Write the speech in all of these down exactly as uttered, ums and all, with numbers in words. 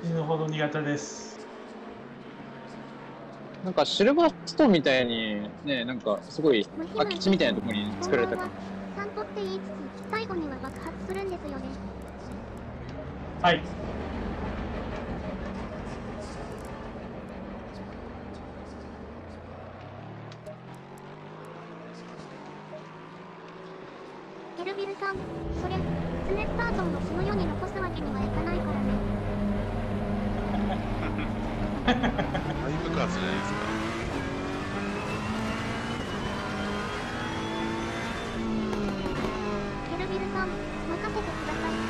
死ぬほど苦手です。 なんかシルバーストーンみたいにね、なんかすごい空き地みたいなところに作られた感じ。 散歩って言いつつ最後には爆発するんですよね。 はい。 ケルビルさん、それスネッタートンをその世に残すわけにはいかないからね。 タイムカーじゃないですか。 ケルビルさん、任せてください。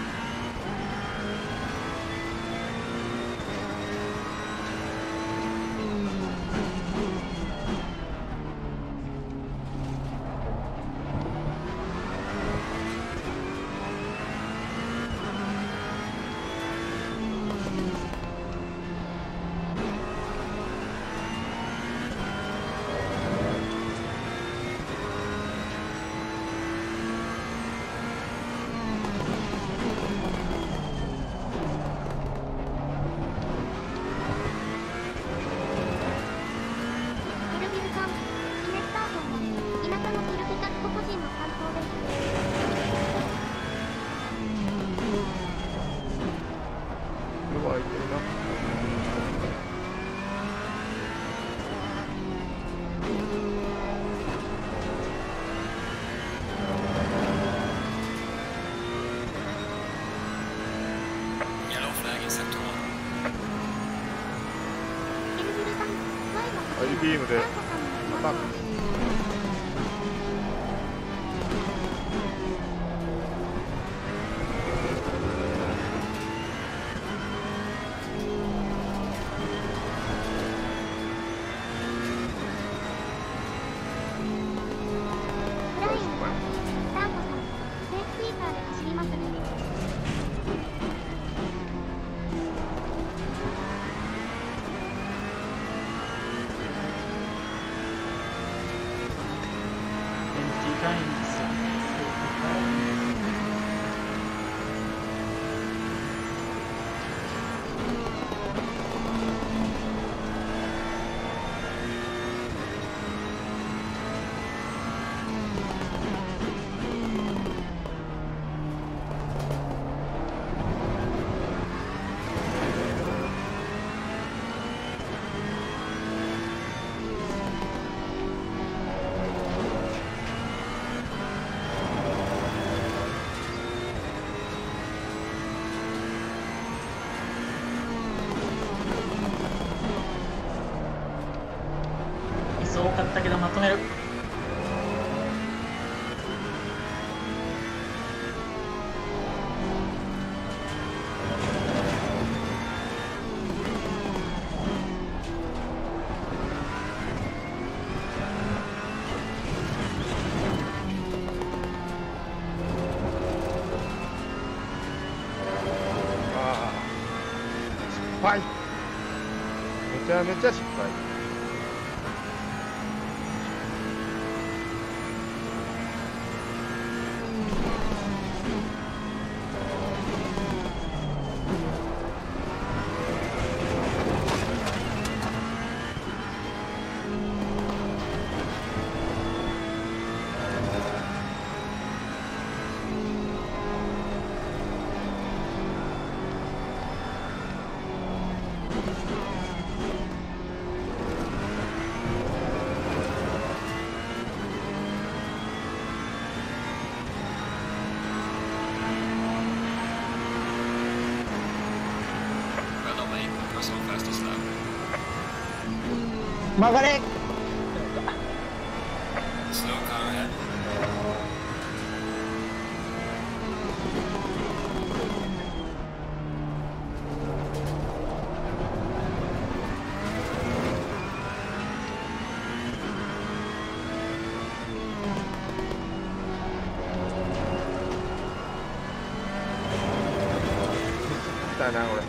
アイビームでまた多かったけどまとめる。 ああ失敗、めちゃめちゃ失敗。 曲がれ。 だなこれ。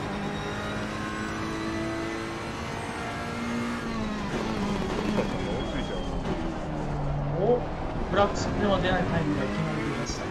お、フラックスでは出ないタイムがいきなり出ました。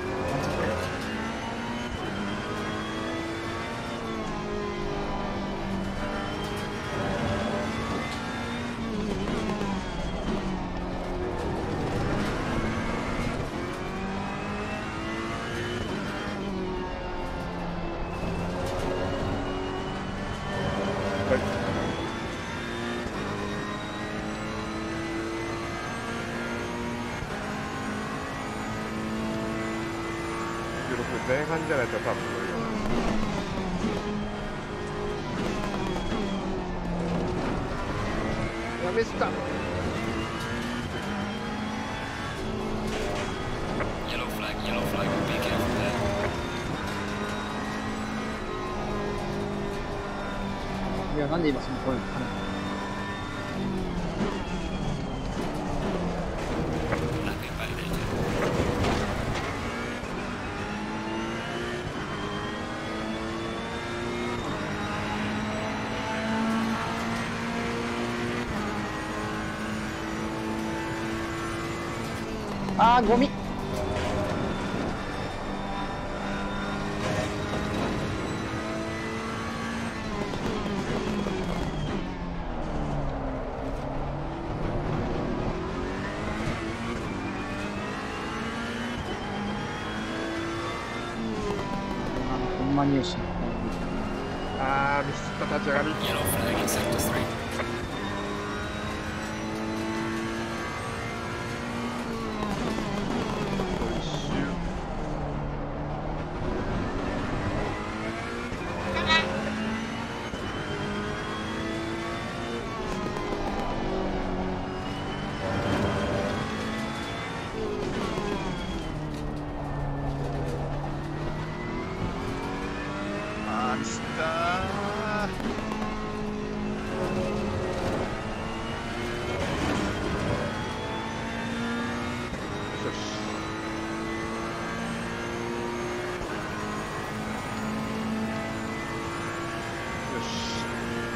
前半じゃないと多分無理よ。いやミスった。 Yellow flag, yellow flag, be careful there. いや、なんで今その声がかな Nothing validated. あー、ゴミ。ほんまによし。 あーミスった立ち上がり。 Yellow flag in sector three. 一周。 あーミスったよし。よし。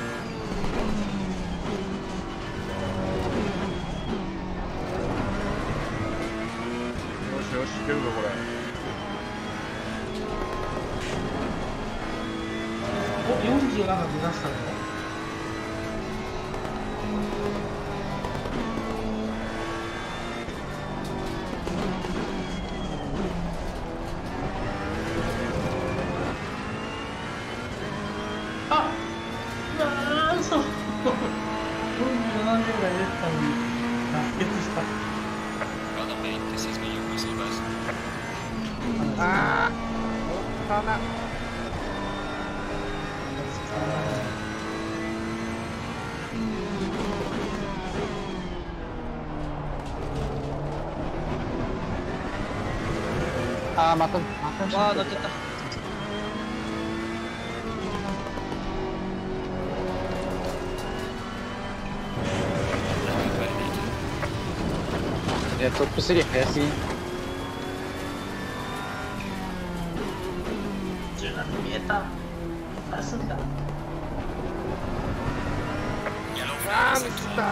よしよし、いけるぞこれ。 お、よんじゅうなな出だしたの？あ、うわー、嘘。よんじゅうなな点ぐらい出てたのに脱血した。 Brother mate, this is me, your whistle bus. あー乗ったな。 あー、また、また。 わー、乗っちゃった。 いや、トップスリー早すぎん。 じゅうなな見えた。出すんだ。 Yellow あ flag ー in ミスっ sector た。 one.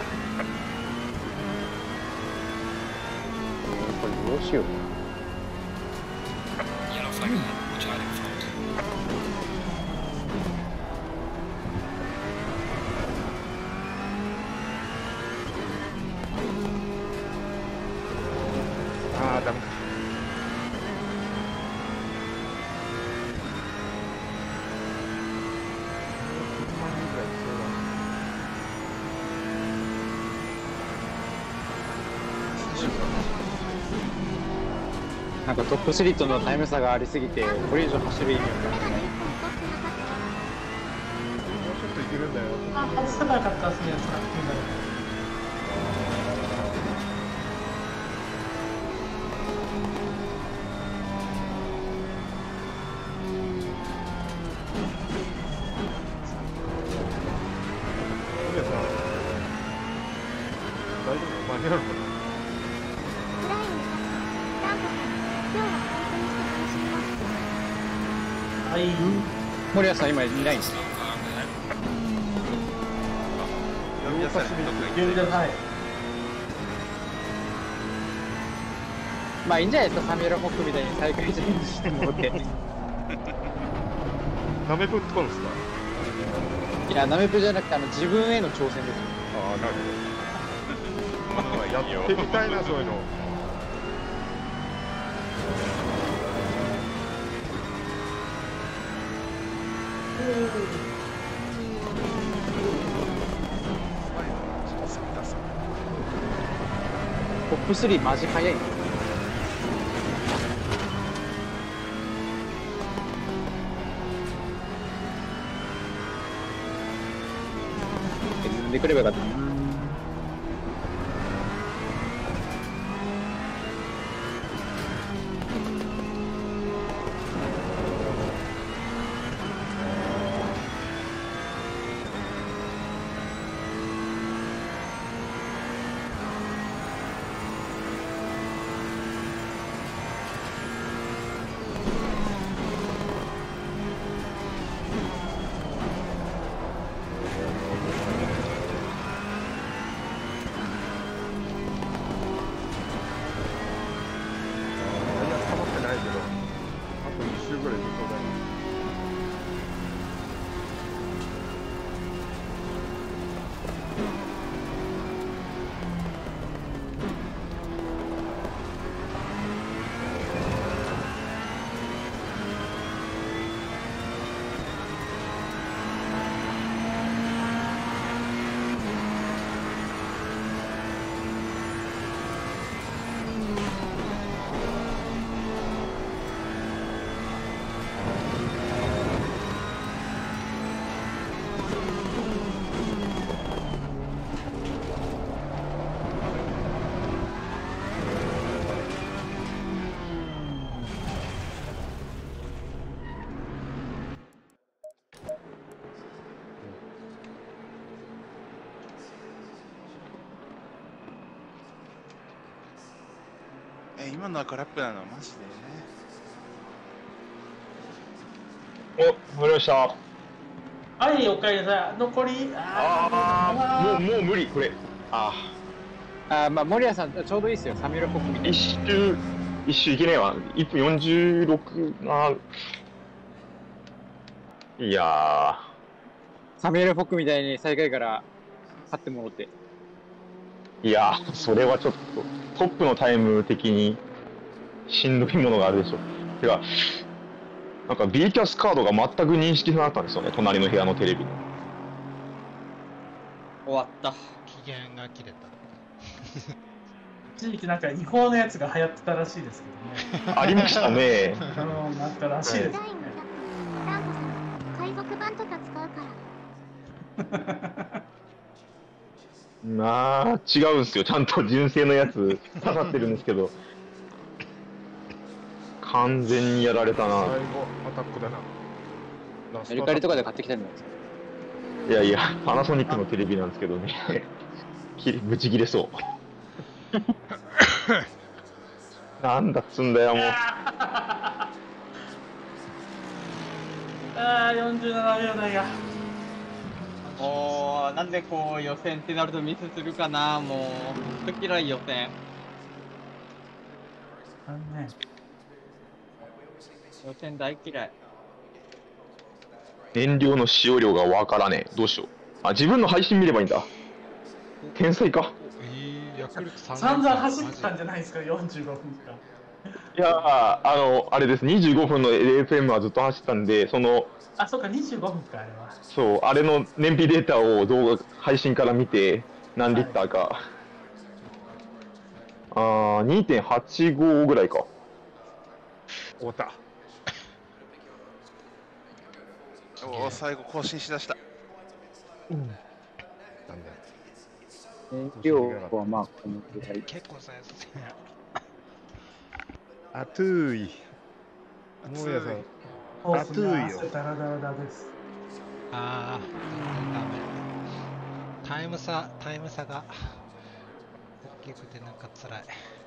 これどうしよう。 Yellow flag ahead, watch out in front. あーダメか。 なんかトップスリーとのタイム差がありすぎて、これ以上走る意味がこれがない。 日本トップの勝もうちょっといけるんだよ。 あ、外せばよかったですね、さっきの。 皆さん大丈夫？間に合うのかな。 フライングダンボさん、今日は本当にして楽しみます。 はい。 森谷さん、今いないんです Slow car ahead. 呼び出されてどっか行って言うて、はい。 まあいいんじゃないですか、サミュエル・ホックみたいに大会チャレンジしてもらって。 ナメプってことですか。 いや、ナメプじゃなくて、あの自分への挑戦です。 ああなるほ物はいいよど。やってみたいなそういうの。 トップスリーマジ速い。 でくればよかったな。 タイヤ溜まってないけど、あといっ周ぐらいでそうだよ。 え、今のは空っぽなのマジお、乗りました。 はい、おかえりなさい。残り、あもう、もう無理、これ。ああーまあ森谷さんちょうどいいですよ。サミュエル・フォックみあ、 たい一周、一周いけねえわ。いっぷんよんじゅうろくな。いやな。サミュエル・フォックみたいに最下位から勝ってもろって。 ー、いやー、それはちょっと、トップのタイム的に、しんどいものがあるでしょ。てか、なんか B キャスカードが全く認識なかったんですよね、隣の部屋のテレビに。 終わった。 機嫌が切れた。 一時期なんか違法のやつが流行ってたらしいですけどね。 ありましたね。 あの、なんからしいですね。 第にひゃく、ダンコさん、海賊版とか使うから。 まあ、違うんですよ。ちゃんと純正のやつ刺さってるんですけど。完全にやられたな。 最後、アタックだな。ラストメルカリとかで買ってきたんじゃないですか。 いやいや、パナソニックのテレビなんですけどね。きれぶち切れそう。なんだっつんだよ、もう。 ああ、よんじゅうななびょう台が。 もう、なんでこう予選ってなるとミスするかな、もう。ほんと嫌い予選。 あのね、 予選大嫌い。 燃料の使用量がわからねえ。どうしよう。あ、自分の配信見ればいいんだ。天才か。 えー、ヤクルトさん散々走ったんじゃないですか、よんじゅうごふんかん。 いやー、あの、あれです。にじゅうごふんの エフエム はずっと走ったんで、その、 あ、そうか、にじゅうごふんか、あれは。 そう、あれの燃費データを動画、配信から見て、何リッターか。あー、にてんはちご ぐらいか。 終わった。 おお、最後更新しだした。 なんだ。 燃料はまあこのぐらい。 結構さ、 あトゥーイ。もうやさん。 ホースに合わ熱いよせたらダラダラです。 ああ、全然ダメ。タイム差、タイム差が大きくてなんか辛い。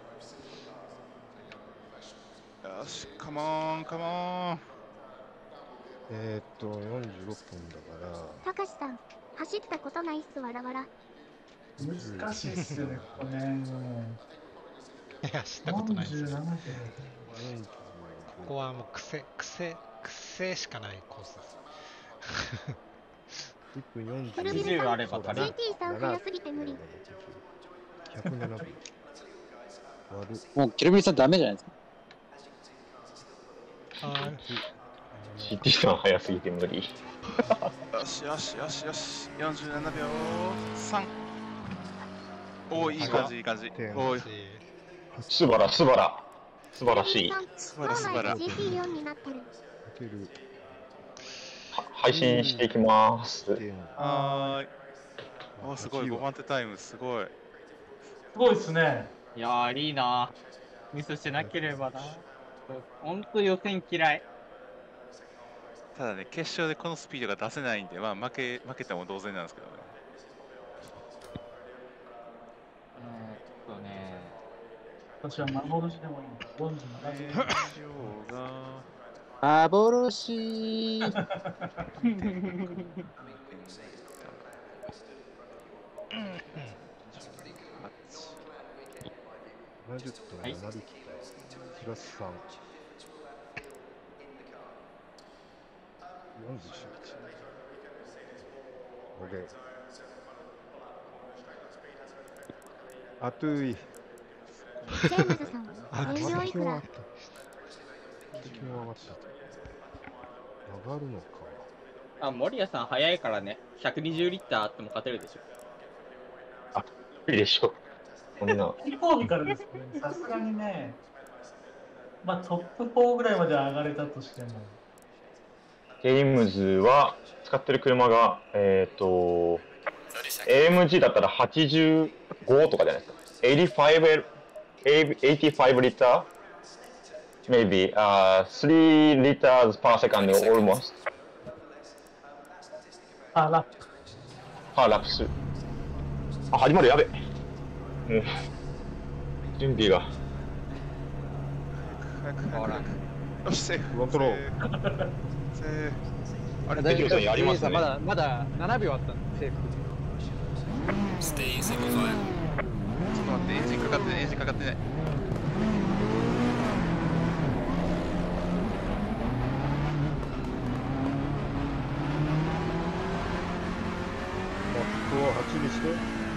よし、カモン、カモン。 えー、っと、よんじゅうろっぷんだから。 たかしさん、走ったことないっすわらわら。 難しいっすよね、ここね。もいや、知ったうことないです。 よんじゅうななびょう。 ここはもう癖、癖、癖しかないコースです。 いっぷんよんじゅう。 ヘルビにじゅうルさん、 あれば足りるジーティー さん早すぎて無理。 ひゃくななびょう。割る。 もうキルビルさんダメじゃないですか。 あシーティー さん早すぎて無理。 よしよしよしよし。よんじゅうななびょう。さん。おお、いい感じ、いい感じ。 点おお、 すばら、すばら。素晴らしい。 すばらすばら。 ジーティーよん になってる。 かける。 は配信していきます。 点。 はーい。 おすごい、ごばん手タイムすごい。 すごいっすね。 いやー、いいな。ミスしてなければな。ほんと予選嫌い。 ただね、決勝でこのスピードが出せないんで、まあ負け、負けても同然なんですけどね。 えーっとね。 私は幻でもいいんだ。よんじゅうななびょう。 幻ななじゅっぷんななリッター、プラスさん。よんじゅういち。オッケー。あとい。 ジェームズさん、燃料いくら？ 気温上がった。上がるのか。 あ、森谷さん早いからね。ひゃくにじゅうリッターあっても勝てるでしょ。 あ、いいでしょ。こんな。 飛行機からですね、さすがにね、まあトップフォーぐらいまで上がれたとしても。 ジェームズは使ってる車が、えっ、ー、と、エーエムジー だったらはちじゅうごとかじゃないですか。はちじゅうご、はちじゅうごリッター maybe、uh, スリー liters per second almost。 あ、ラップ。 あ、ラップス。あ、始まる、やべ。もう、準備が。 早く早く早く。よし、セーフ。 フロントロー。 セーフ。 あれ、大丈夫やりますね。 まだ、まだななびょうあったんで、セーフ。 Stay in single file. ちょっと待って、エンジンかかってない、エンジンかかってない。 マップをはちにして。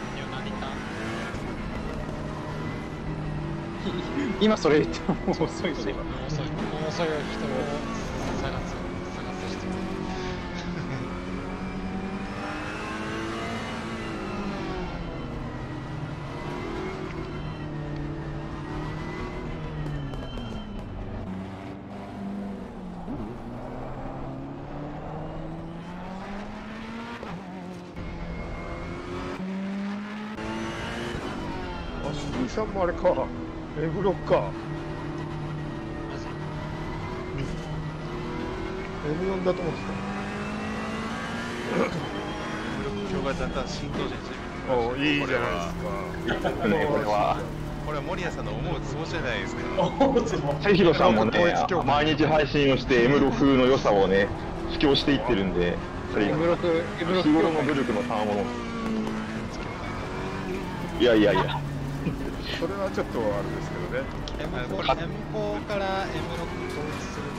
今それ言ってももう遅いですよ。 遅い。もう遅い人を探す、探す人。 あ、シティさんもあれか。エムロッカー。エムよん だと思って今日がだんだん浸透してた。お、いいじゃないですか。 ね、これは。 これは森谷さんの思うツボじゃないですか。 セヒロさんもね、毎日配信をして エムろく の良さをね、布教していってるんで、それ日頃の努力の賜物。いやいやいや。 それはちょっとあれですけどね。 エムフォー から エムろく 統一する。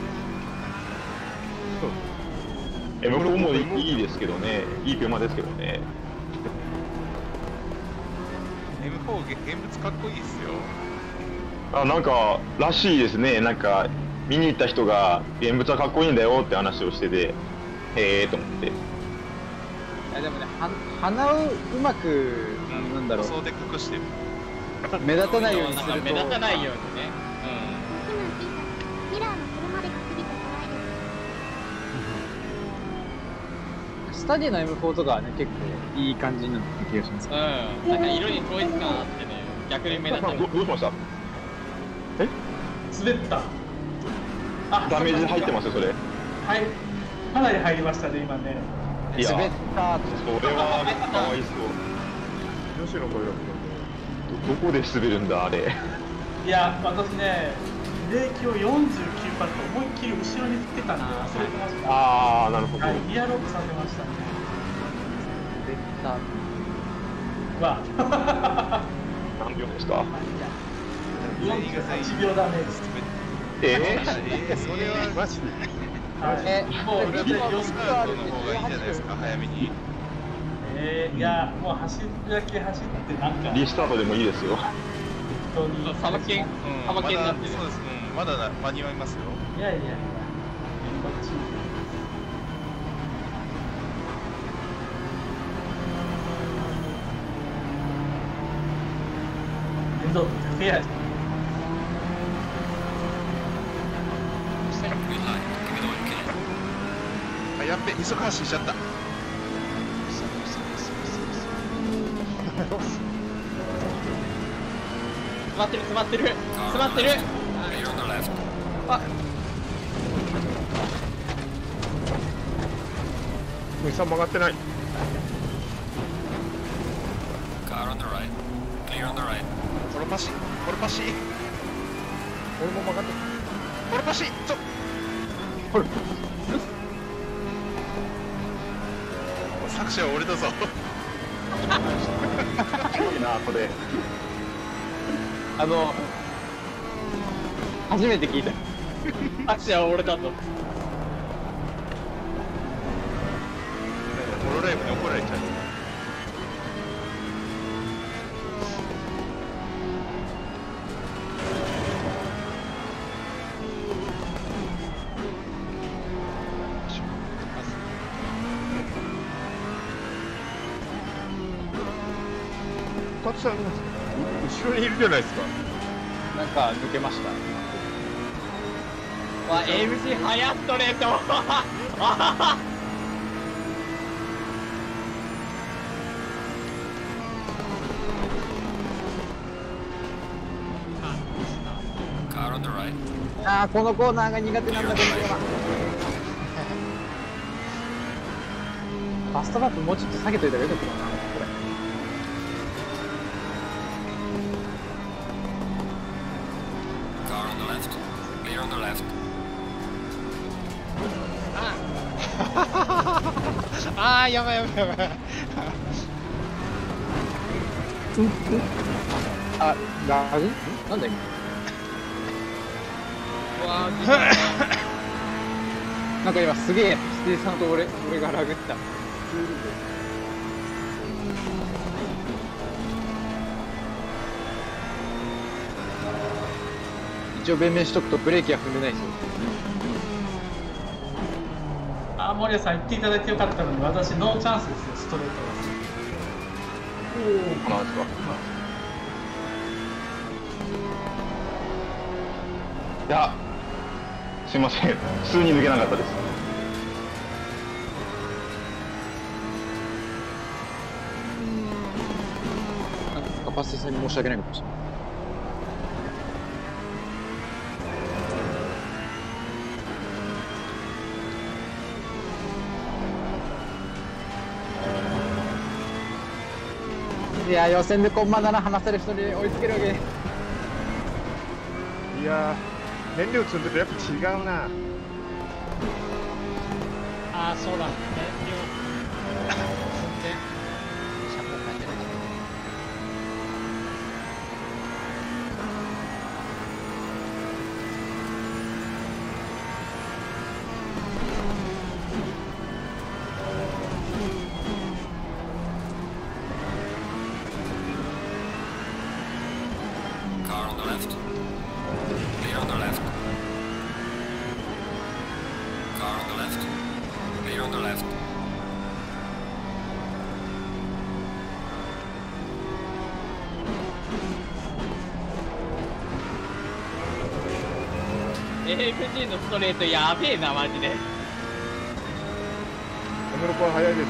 エムフォー もいいですけどね、いい車ですけどね。 エムフォー 現物かっこいいですよ。 あ、なんからしいですね。なんか見に行った人が現物はかっこいいんだよって話をしてて、へえーと思って。 いやでもね、は鼻をうまく、なんだろう、 塗装で隠してる。 目立たないようにすると、 目立たないようにね。 ミラーの車で担ぎとトライです。 スタディの エムフォー とかはね、結構いい感じになってる気がします。 うん。なんか色に統一感あってね、逆に目立たない。 どどうしました？え？ 滑った。あ、 ダメージ入ってますよ、それ。 はい。かなり入りましたね、今ね。 いや、 滑ったって。 それはかわいそう。 吉野これだけどどこで滑るんだ、あれ。 いや、私ね、ブレーキをよんじゅうきゅうパッと思いっきり後ろに振ってたんで忘れてました。 あー、なるほど。 はい、リアロックさせましたね。 滑った。 わあ。 何秒ですか？ よんじゅうはちびょうダメージ。 ええー、それはマジで。 え、もうスタートの方がいいんじゃないですか、早めに。 えー、いや、もう走るだけ走ってなんか。 リスタートでもいいですよ。 本当に。 サバケン、サバケンになってる。 そうです、うん、まだ間に合いますよ。 いやいやいや、こっち。面倒ってフェアじゃん。 あ、やっべ、急ぐ発進しちゃった。 どうす詰まってる詰まってる詰まってる。 Clear on the left. あ、 ムヒさん曲がってない。 Car on the right. Clear on the right. コロパシコロパシ俺も曲がってコロパシちょこれ作者は俺だぞ。 いいなこれ。 あの初めて聞いた。 足は俺だと。 ホロライブに怒られちゃう。 深津さん後ろにいるじゃないですか。 なんか抜けました。 わ、エーエムシー 速っストレート。あ Car on the right. あー、このコーナーが苦手なんだ、このコーナー。ファストラップもうちょっと下げといた方がよかったかな、これ。 Car on the left. Clear on the left. ああ、やばいやばいやばい。 あ、ラグ？なんだっけ？ わなんか今すげえ、指定さんと俺、俺がラグった。一応弁明しとくとブレーキは踏んでないですよ。 あ、森谷さん言っていただいてよかったのに、私ノーチャンスですよ、ストレートは。おお、 なんですか。いや、すいません。普通に抜けなかったです。 なんかパスさんに申し訳ないかもしれない。いや、予選でコンマなな離せる人に追いつけるわけ。 いやー、燃料積んでるとやっぱ違うな。 ああ、そうだ。燃料。積んで。車高変えてない。 Car on the left. Clear on the left. Car on the left. Clear on the left. エーエムジー のストレートやべえな、マジで。 小室君は早いですよ。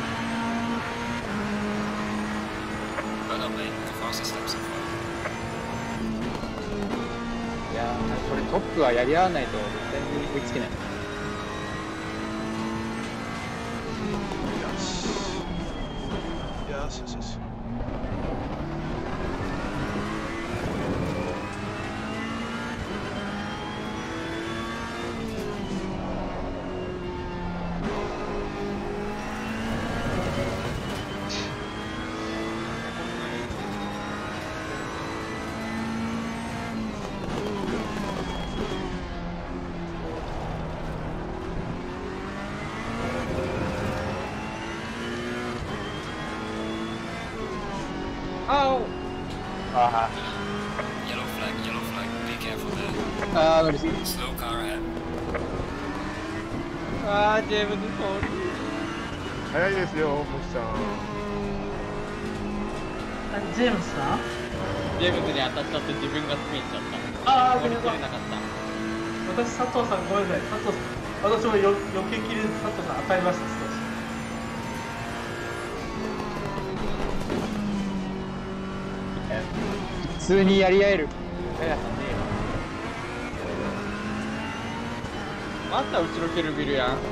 Right up lane. The fastest lap so far. いやー、これトップはやり合わないと絶対に追いつけない。 よしよしよし。 ああ Yellow flag, yellow flag. Be careful there. あー乗りすぎ。 Slow car ahead. あー、ジェームズ・フォール。 早いですよ、星さん。 あ、ジェームスさん。 ジェームズに当たっちゃって自分がスピンしちゃった。 あー、ご乗り切めんなさい。 れなかった。 私、佐藤さん、ごめんなさい。佐藤さん、私もよ余計切れず佐藤さん当たりました、少し。 通にやり合えるガヤさんねえわ。また後ろ蹴るビルやん。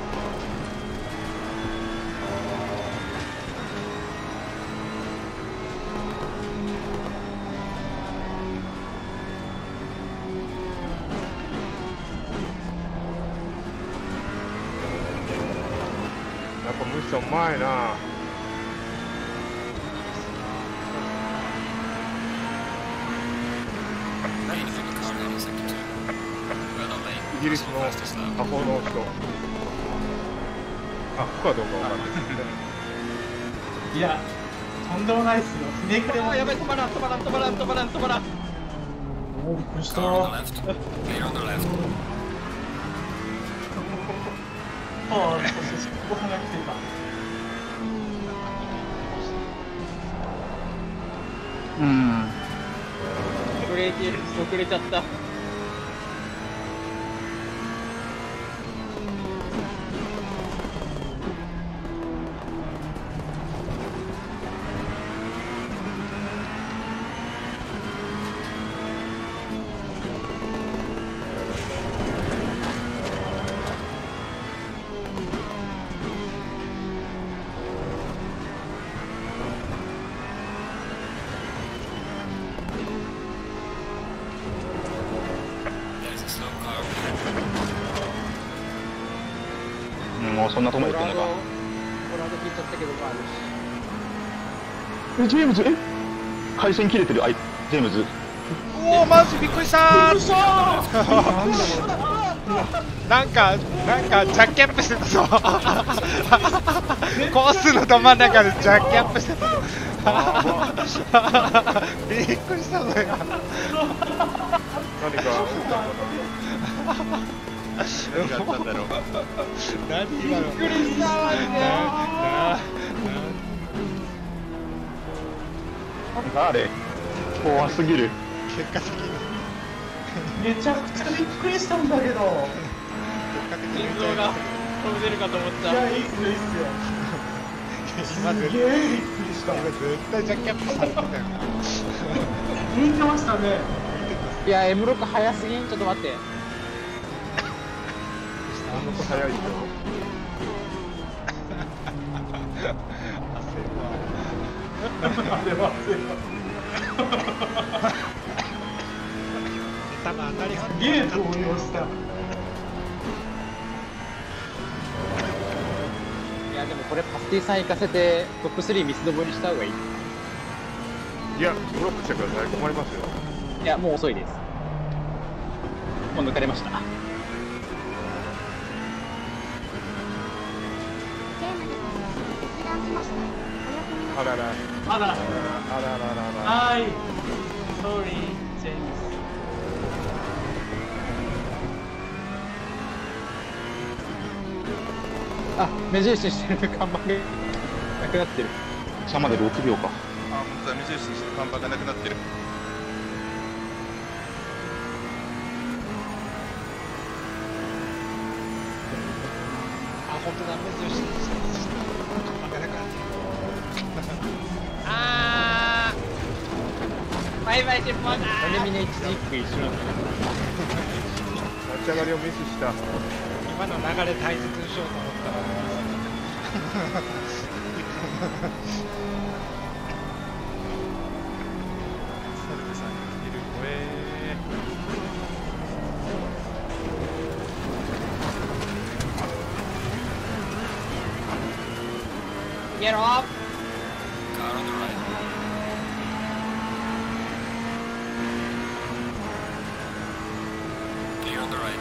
やっぱミッションうまいな。イギリスのアホの人。あ、ここはどうかわかんないですけど。 いや、とんでもないっすよ。ひねくれも。 やばい、止まらん止まらん止まらん止まらん止まらん。 おお、びっくりした。 Car on the left. Clear on the left. ああ、そうそうそう、ここ離れてた。 うん。遅れてる、遅れちゃった。 もうそんなとこまで行ってんのか。 フォラード聞いちゃったけど、まああるし。 え、ジェームズ、え回線切れてる、あい、ジェームズ。 おお、マジびっくりしたー。なんか、なんか、ジャッキアップしてたぞ。コースのど真ん中でジャッキアップしてた。びっくりしたぞ、今。 何か。 何があったんだろう。 何今の。びっくりしたわね。 なんかあれ、怖すぎる。 結果的に。 めちゃくちゃびっくりしたんだけど。 心臓が飛んでるかと思っいた。 や、いいっすよ、いいっすよ。 今絶すげえびっくりした。 今絶対ジャッキアップされてたよな。 見てましたね。 いや、エムロック早すぎん。ちょっと待って。 あの子早い人。 あれは多分当たりすげえと思いました。 いや、でもこれパスティさん行かせてトップスリー三つどもりにした方がいい。 いや、ブロックしてください。困りますよ。 いや、もう遅いです。もう抜かれました。 ゲームで決断しました。おやすみなさい。 あらら。 あら、 あらららら。 はい。Sorry, James。 あ、目印してる看板がなくなってる。 さんまでろくびょうか。 あ、本当だ、目印にしてる看板がなくなってる。 あ、本当だ、目印にして看板がなくなってる。あー、 バイバイテンポーだー。なんでみんな一時一句一緒なの。 立ち上がりをミスした。 今の流れ大切にしようと思ったらサルベさんが来てる。おえゲロー。 Car on the right. Clear on the right.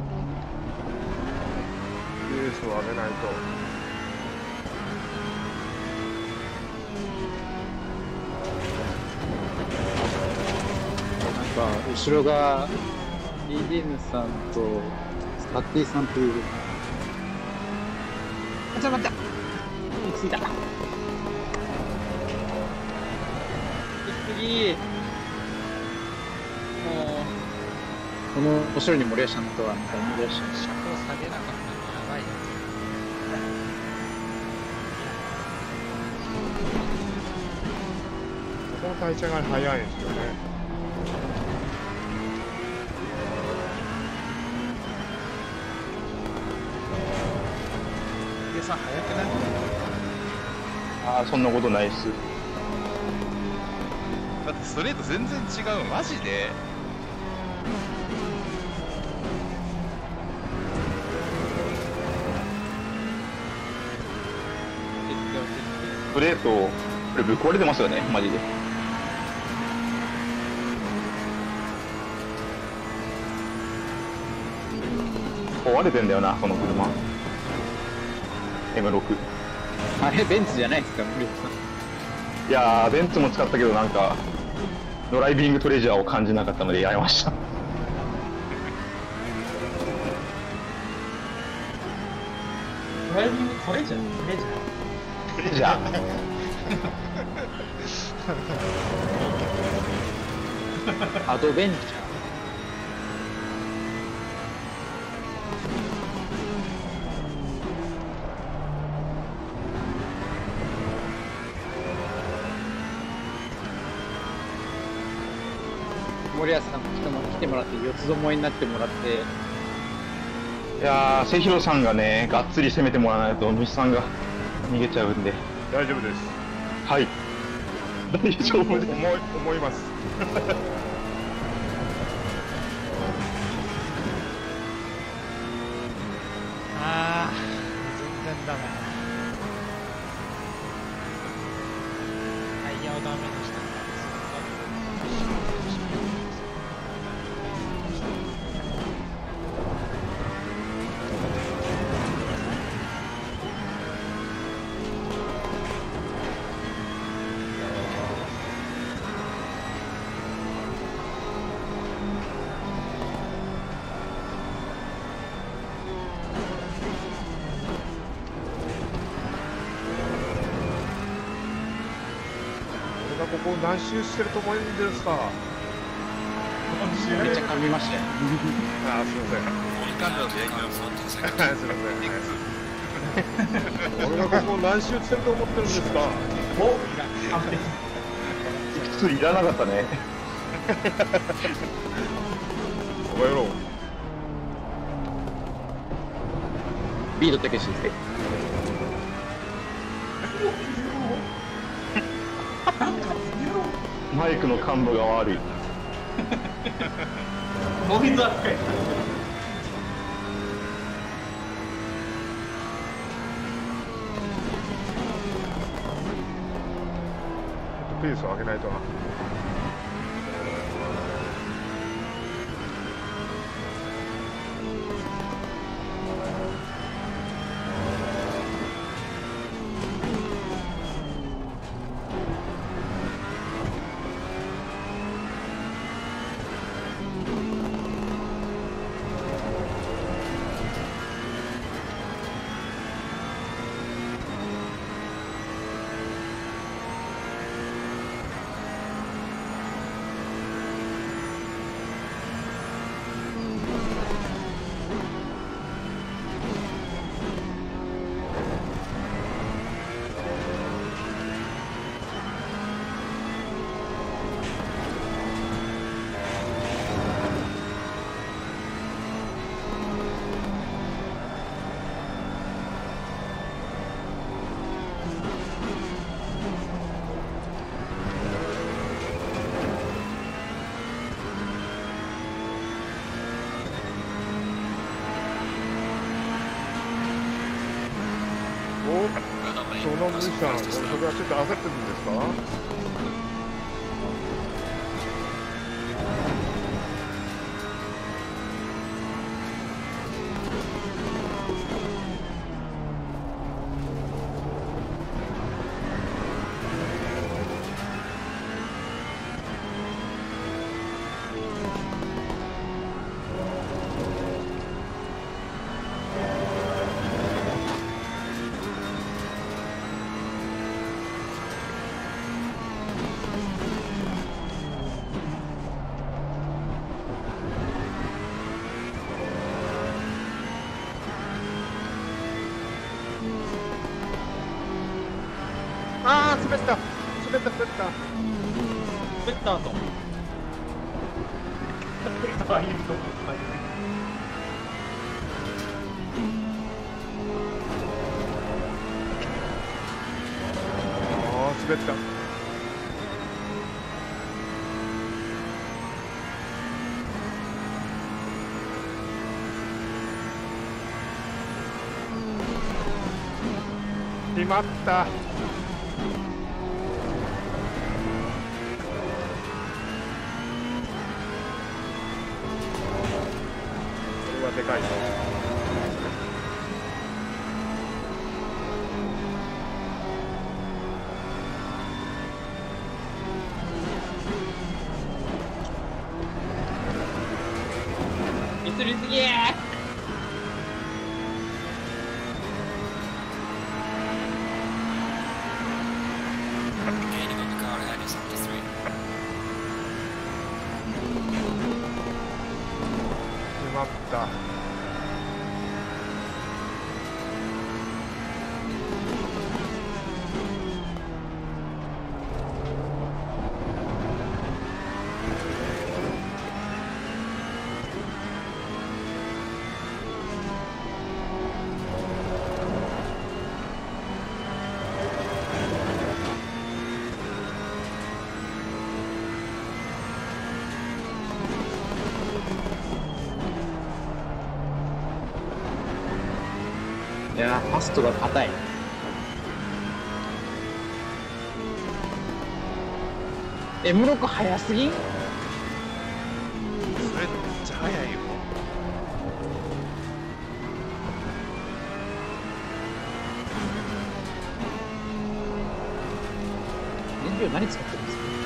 ペースを上げないと。 後ろがリーディヌさんとスカッティさんという。あ、ちょっと待った。着いた。行き過ぎ。もうこの後ろに森谷さんとはなんか森谷さん。 車高下げなかったのやばいよ。 この立ち上がり早いんですよね。 計算早くない？ ああ、そんなことないっす。 だってストレート全然違う、マジで。 ストレート、これぶっ壊れてますよね、マジで。壊れてんだよな、この車。エムろく。 あれベンツじゃないですか森谷さん。 いやー、ベンツも使ったけど、なんか、ドライビングトレジャーを感じなかったのでやめました。 ドライビングトレジャートレジャートレジャー。 アドベンチャー。森谷さんも来ても来てもらって四つどもえになってもらって。 いやー、瀬広さんがね、がっつり攻めてもらわないと、西さんが逃げちゃうんで。 大丈夫です。 はい。大丈夫です。 思い思います。 ああ、全然ダメ。タイヤをダメにしたから、 ここ何周してると思うんですか。 めっちゃ噛みましたよ。 あー、すみません。 いい感じだとやります。 すみません。俺がここ何周してると思ってるんですか。 お完璧。 普通いらなかったね。 お前やろう。 ビートたけしですね。 マイクの感度が悪い。 ノイズ扱い。 ペースを上げないとな。そのミさん、それはちょっと焦ってるんですか。 滑った滑った滑った滑った後。 ああいうとこあー滑ったしまったこれはでかいぞミスりすぎー。 Gaining on the car ahead is seventy-three. しまったいやー、ファストが硬い。エムろく早すぎん？ それめっちゃ速いよ。 燃料何使ってるんですか？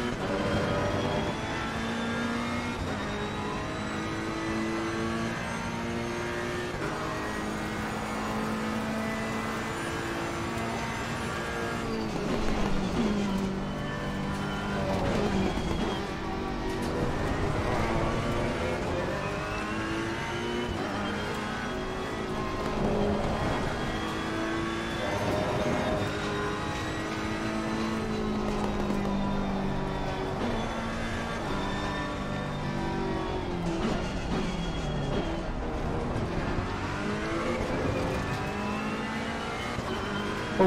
おお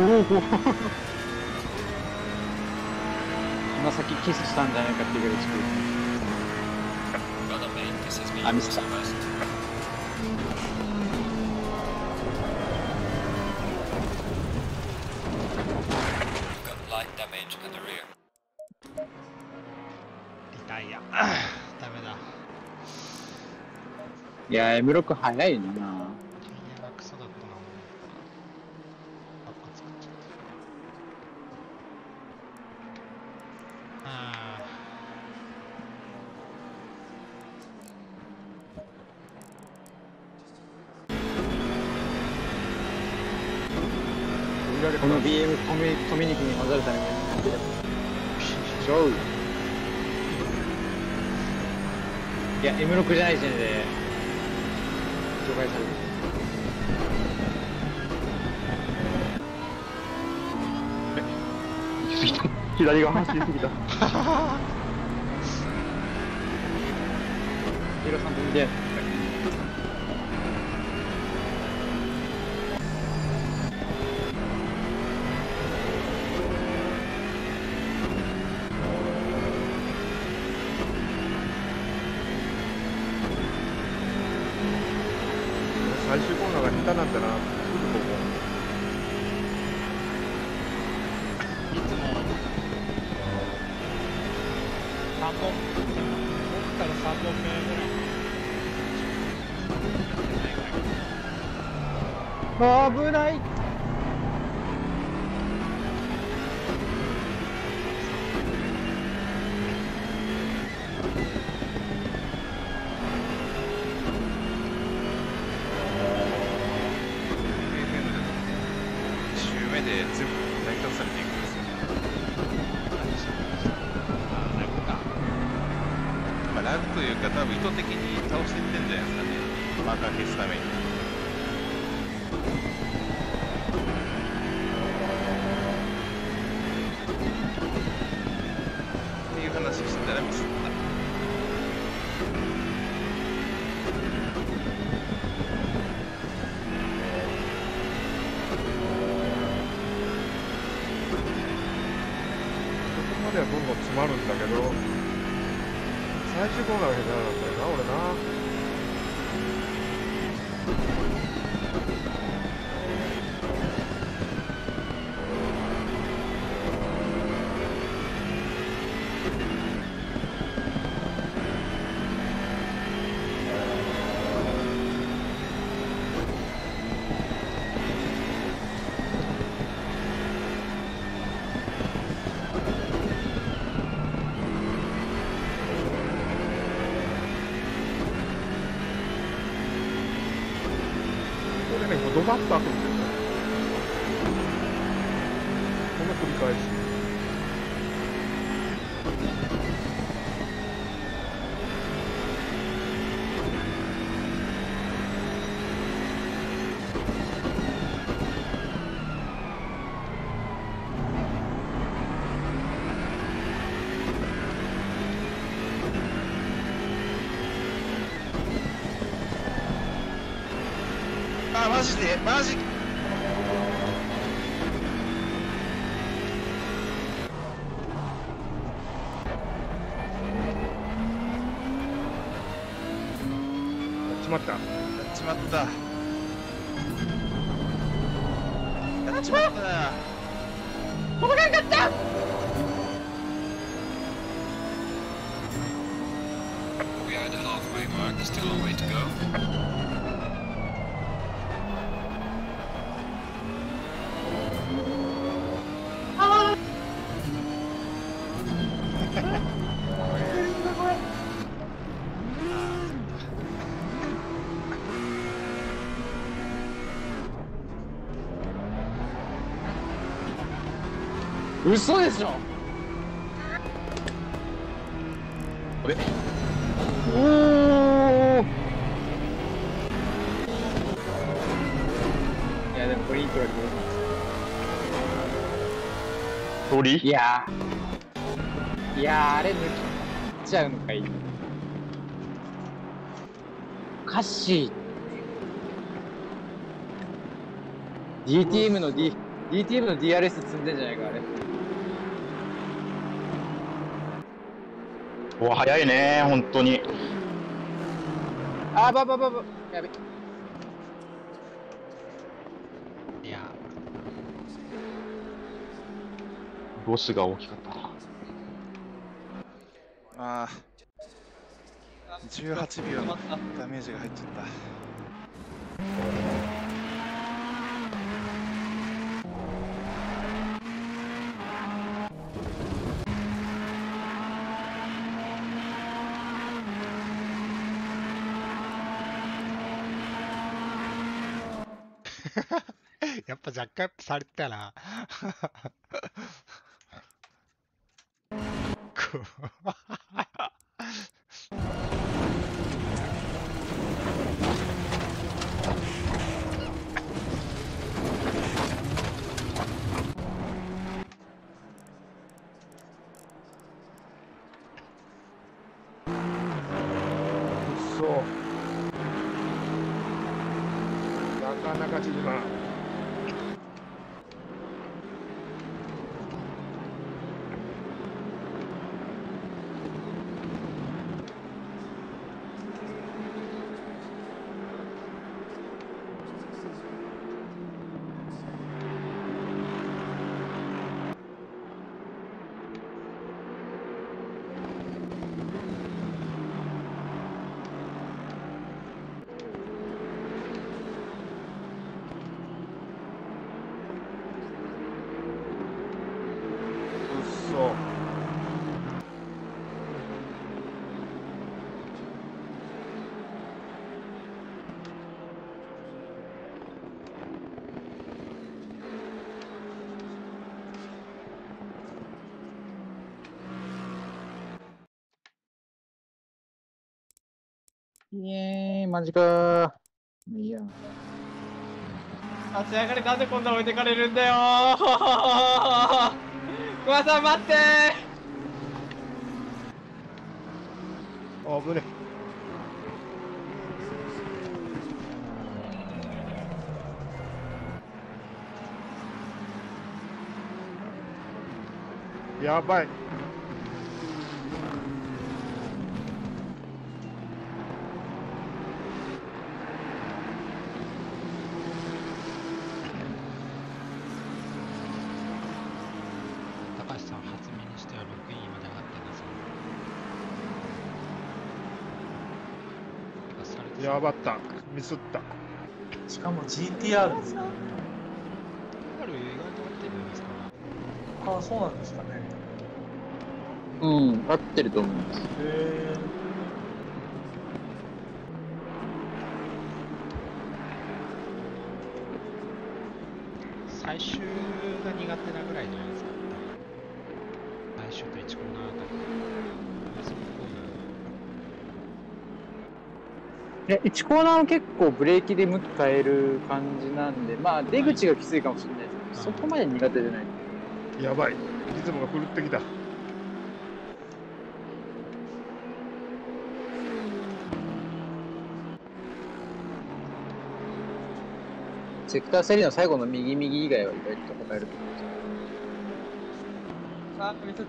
今先キスしたんじゃないかっていうぐらい近い。 Got a main, this is me. I missed that. West. Got light damage at the rear. リタイアダメだ。 いやー、エムろく早いな。 タイヤがクソだったな。バッカ作っちゃった。あこの ビーエム コミコミュニティに混ざるためにやってる。ちょう。いや、エムろく じゃない時点で除外される。 行き過ぎた。左が走りすぎた。 ヒロさんと見て。 最終コーナーが下手なんだなすぐここいつもさんぼん、奥からさんぼんめぐらい。 危ない。 周目で全部成り立たされていくんですよ。まあ、ラグというか、多分意図的に倒していってんじゃないですかね。マーカー消すために。 まるんだけど、最終コーナーが下手だったよな、俺な。ドバッと開くんですよね。この繰り返し。 あ、マジでマジ。 やっちまった。 やっちまった。やっちまったな。 届かんかった。 We are at the halfway mark, still a way to go. 嘘でしょ。 あれおお。 いやでもこれいい距離。 通りいやーいやーあれ抜きちゃうのかいい。おかしい。 ディーティーエム の D、ディーティーエム の ディーアールエス 積んでんじゃないかあれ。 うわ早いね本当に。 あばばばばやべ。 いやロスが大きかった。 ああ、じゅうはちびょうのダメージが入っちゃった。 やっぱ若干されてたな。こうそうなかなか縮まん。そうイエーイマジかー。いいや。 立ち上がりなんでこんな置いてかれるんだよー。小林さん待ってー。あぶね。やばい。 やばった。ミスった。 しかも ジーティーアール ですからね。 ある意外と合ってるんですか。 ああ、そうなんですかね。 うん、合ってると思います。 へえ。 最終が苦手なぐらいじゃないですか。最終といちコーナーあたり。そこいや、いちコーナーは結構ブレーキで向き変える感じなんで、まあ出口がきついかもしれないですけど、そこまで苦手じゃない。 やばい。リズムが狂ってきた。 セクターさんの最後の右右以外は意外と戦えると思うんですあー、ミスった。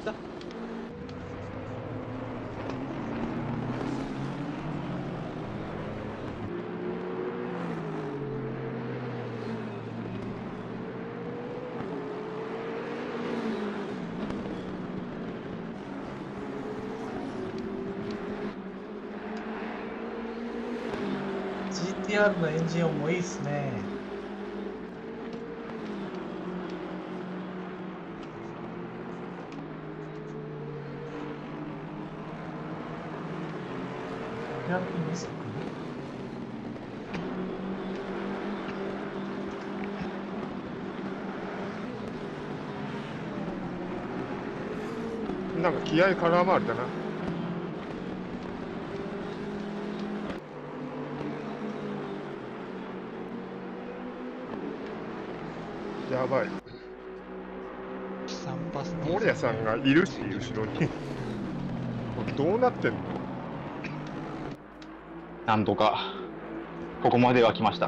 ジーティーアール のエンジン音もいいっすね。ヘアピンに足なんか気合空回りだな。やばい。森谷さんがいるし、後ろに。どうなってんの？ なんとかここまでは来ました。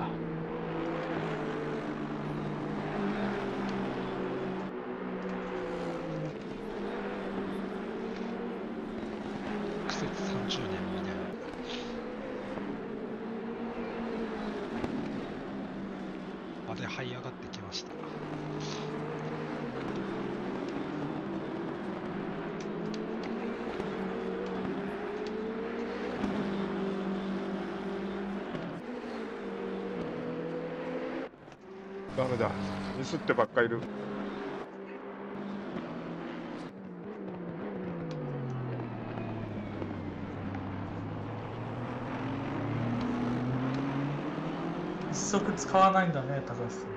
苦節さんじゅうねんみたいな。あれ這い上がってきました。 ダメだ。ミスってばっかいる。 一足使わないんだね、高橋さん。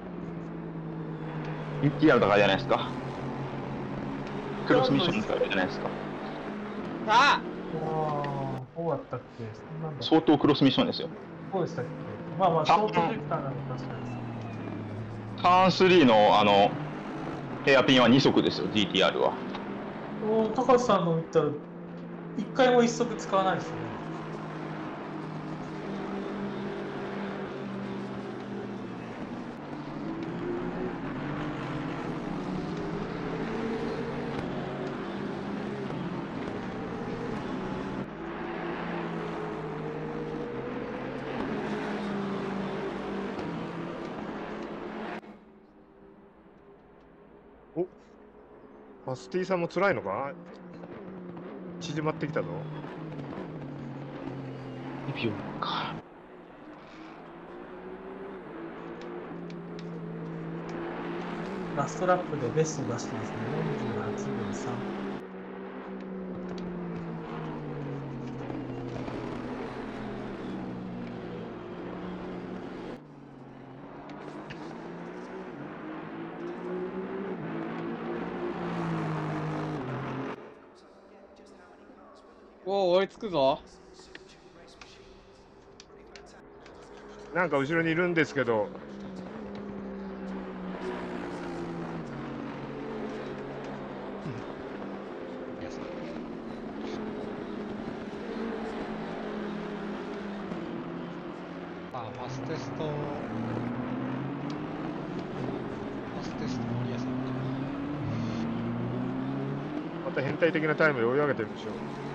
ジーティーアール とかじゃないですか。クロスミッションとかじゃないですか。 あああ、どうだったっけ？そんなんだ。 相当クロスミッションですよ。 そうでしたっけ？まあまあ、ショートジェクターなの確かに。 ターンスリーのあのヘアピンはに足ですよ、ジーティーアール は。 おお、高橋さんの見たら、一回も一足使わないですね。 お、マスティさんも辛いのか？縮まってきたぞ。 にびょうか。 ラストラップでベスト出してますね。よんじゅうはちびょうさん。 おお、追いつくぞ。 なんか後ろにいるんですけど。 あ、ファステスト。ファステスト森谷さんか。 また変態的なタイムで追い上げてるでしょ。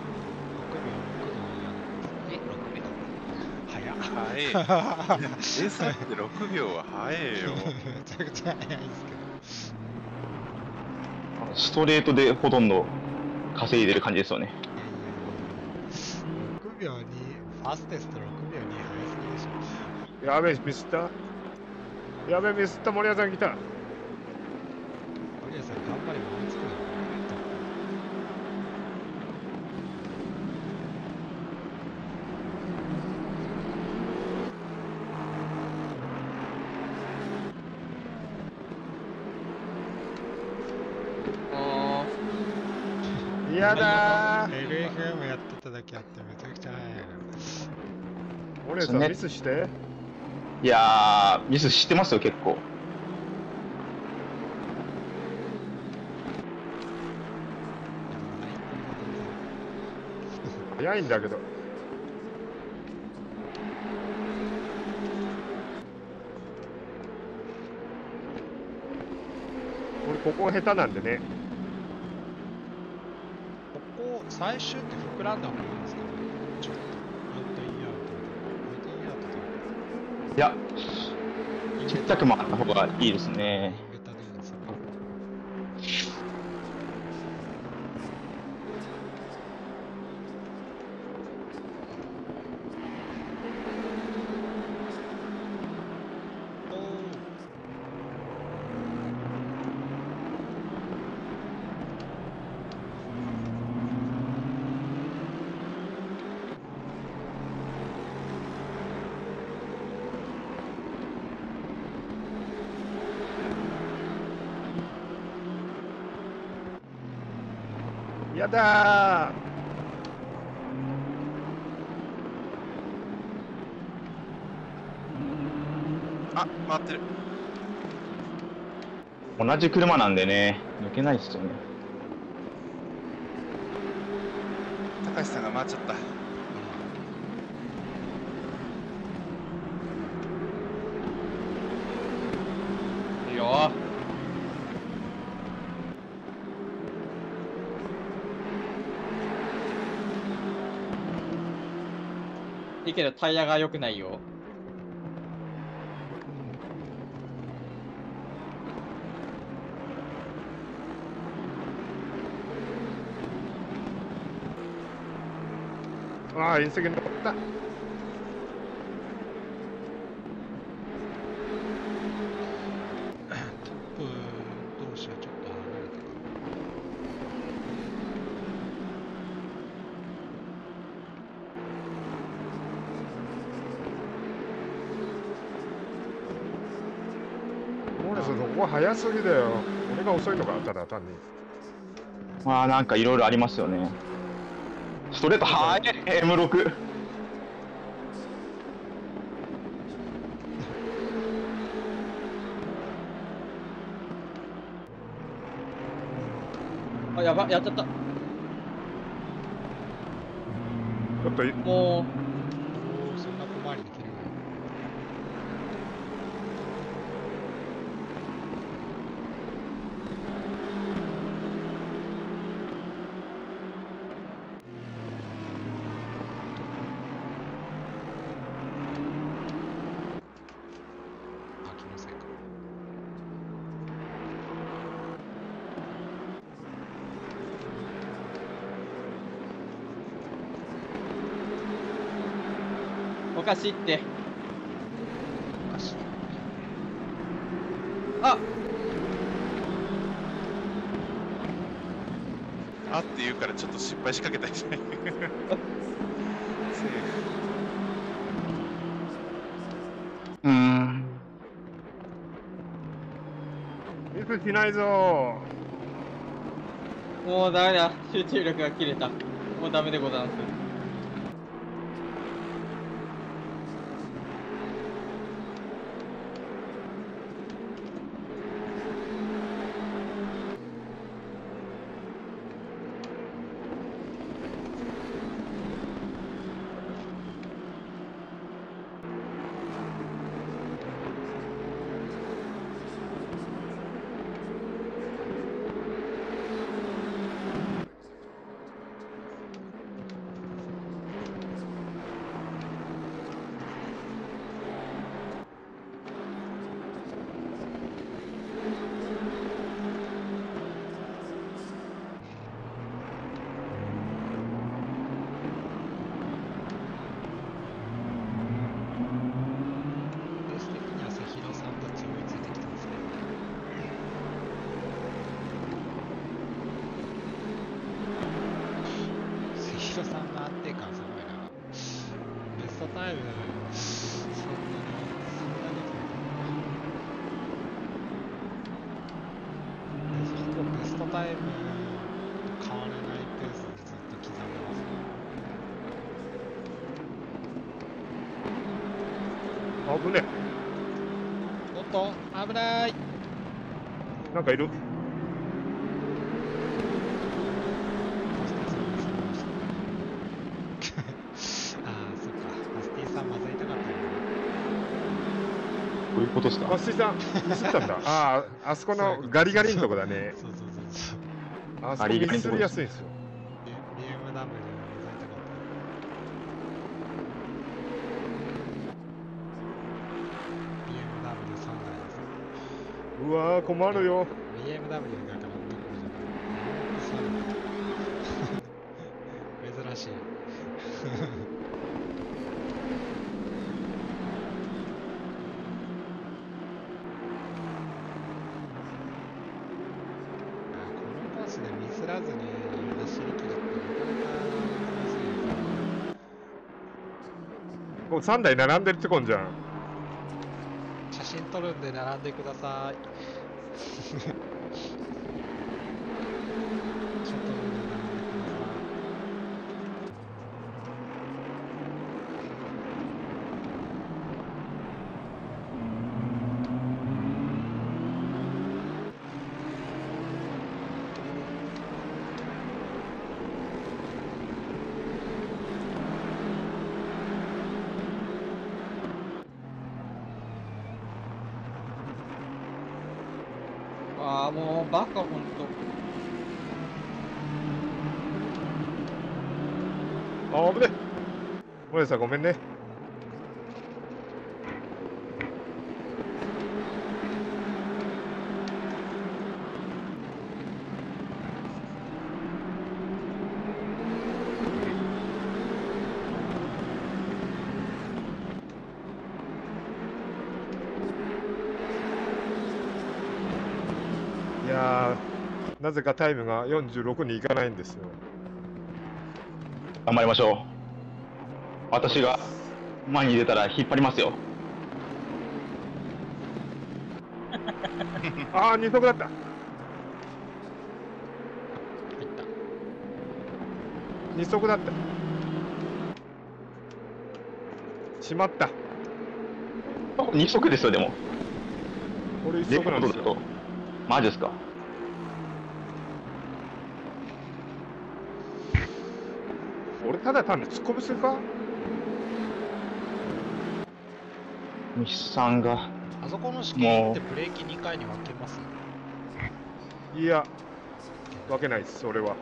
早い。 え、さってろくびょうは早いよ。 めちゃくちゃ早いですけど。 ストレートでほとんど稼いでる感じですよね。 ろくびょうにファステストろくびょうに早すぎでしょ。 やべえ、ミスった。やべえ、ミスった。森谷さん来た。 森谷さん頑張れば追いつくよ。 あ嫌だー。 エルエフエム やってただけあってめちゃくちゃ早いな。 森谷さん、 ねミスして。 いやー、ミス知ってますよ、結構。 早いんだけど。俺、ここ下手なんでね。 ここ、最終って膨らんだ方がいいんですかね。ちょっと。アウトインアウト。アウトインアウトと。 いや、ちっちゃく回った方がいいですね。 下手でいいんですよ。おー。 やだー。 あ、回ってる。 同じ車なんでね、抜けないですよね。 高橋さんが回っちゃった。 いいよ。いいけどタイヤが良くないよ。 ああ、隕石に残った。 トップ同士はちょっと離れてか森谷さん、ここ早すぎだよ。俺が遅いのか、ただ単に。 まあなんかいろいろありますよね。ストレートはーい エムろく。 あ、やば、やっちゃった。 ちょっとい、 もおー、そんな小回りできるの。あ、気のせいか。 う、おかしいって。 おかしい。 あ、 あって言うからちょっと失敗しかけたりしない。セーうーん。 ミスしないぞもうダメだ。集中力が切れた。もうダメでございます。 タイム、そんなに、そんなにほぼベストタイムと変わらないペースでずっと刻んでますね。 危ねおっと、危ない。 え。なんかいる。 ああ、そっか。バスティさんまずいたかったよね。 どういうことですか？ マスティさん、ミスったんだ。ああ、あそこのガリガリのとこだね。 そうそうそうそう。 あそこミスりやすいんですよ。 ビーエムダブリュー まずいたかった。ビーエムダブリューさん 台です。 うわー、困るよ。 ビーエムダブリュー だからどころじゃない。珍しい。このコースでミスらずに走り切るってなかなか難しいですね。 もうさんだい並んでるってこんじゃん。 写真撮るんで並んでください。ちょっと並んでください。 ああ、もうバカ、ほんと。 あー、危ねえ。お姉さんごめんね。いやー、なぜかタイムがよんじゅうろくにいかないんですよ。 頑張りましょう。私が前に出たら引っ張りますよ。 ああ、二足だった。 入った。 二足だった。しまった。 に足ですよ、でも。 俺一レ足なんですよ。 コードだと。マジですか。 俺ただ単に突っ込みするか。 西さんが。 あそこの試験ってブレーキにかいに分けます？ いや、分けないです、俺は。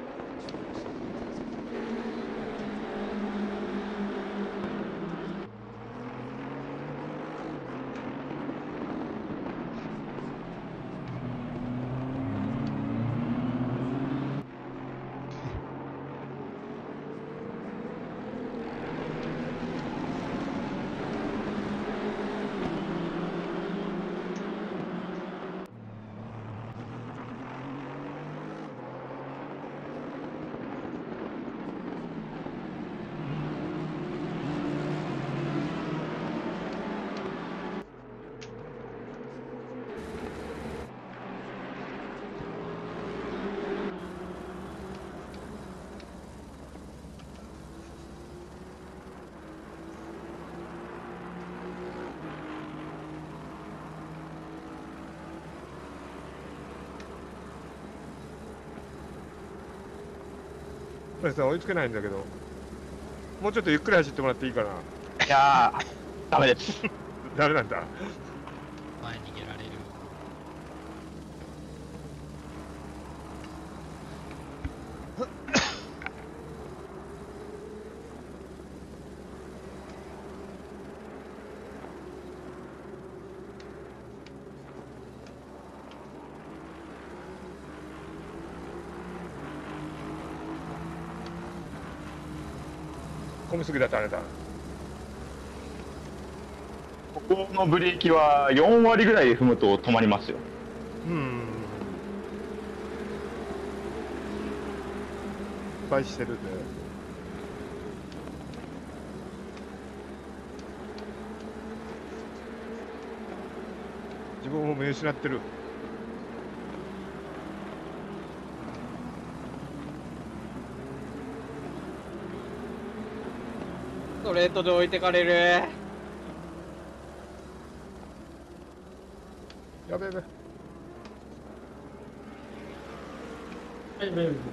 これさ、追いつけないんだけど、もうちょっとゆっくり走ってもらっていいかな。 いやー、ダメです。 ダメなんだ。 前逃げられる。 込みすぎだとあれだ。 ここのブレーキはよんわりぐらいで踏むと止まりますよ。 うん。失敗してるね。 自分も見失ってる。 ストレートで置いてかれる。 やべやべ。 はいベイビー。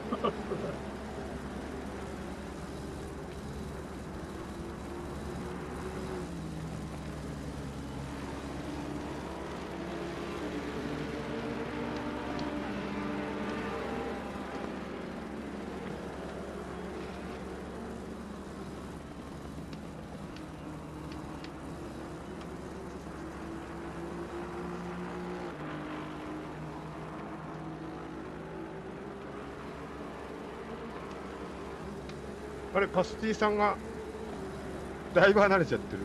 あれ、パスティさんがだいぶ離れちゃってる。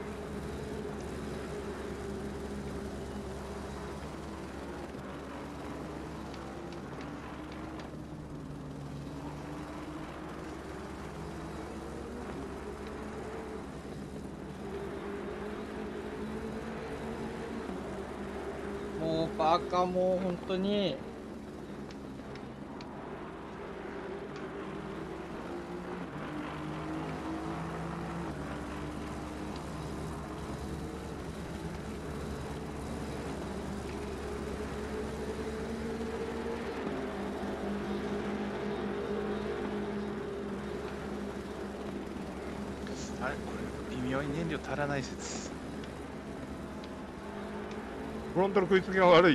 もうバカ、もう本当に。 あれこれ微妙に燃料足らない説。 フロントの食いつきが悪い。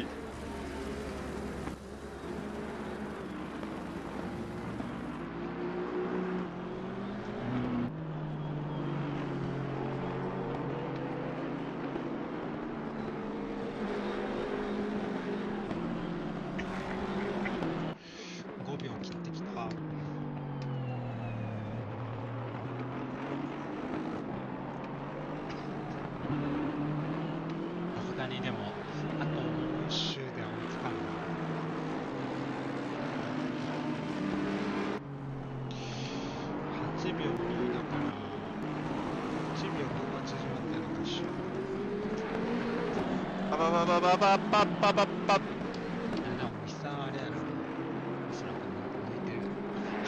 ごびょう切ってきた。さすがにでもあとよん周で追いつかんな。はちびょうにだからいちびょうごが縮まってるのかしら。 ババババババババババ。 いやでもミサあれやろ、おそらく抜いてる。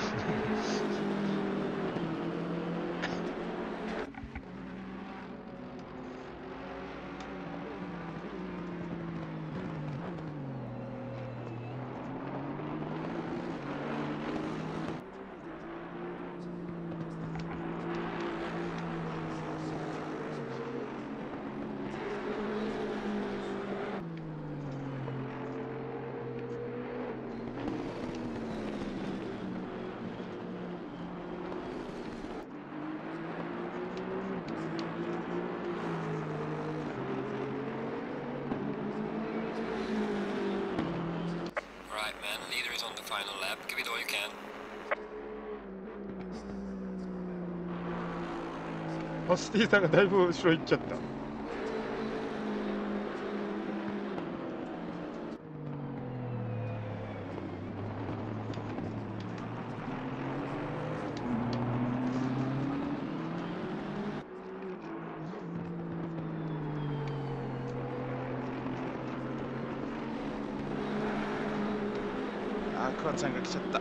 Right, man. Leader is on the final lap. Give it all you can. パスティさんがだいぶ後ろ行っちゃった。 あー、クワちゃんが来ちゃった。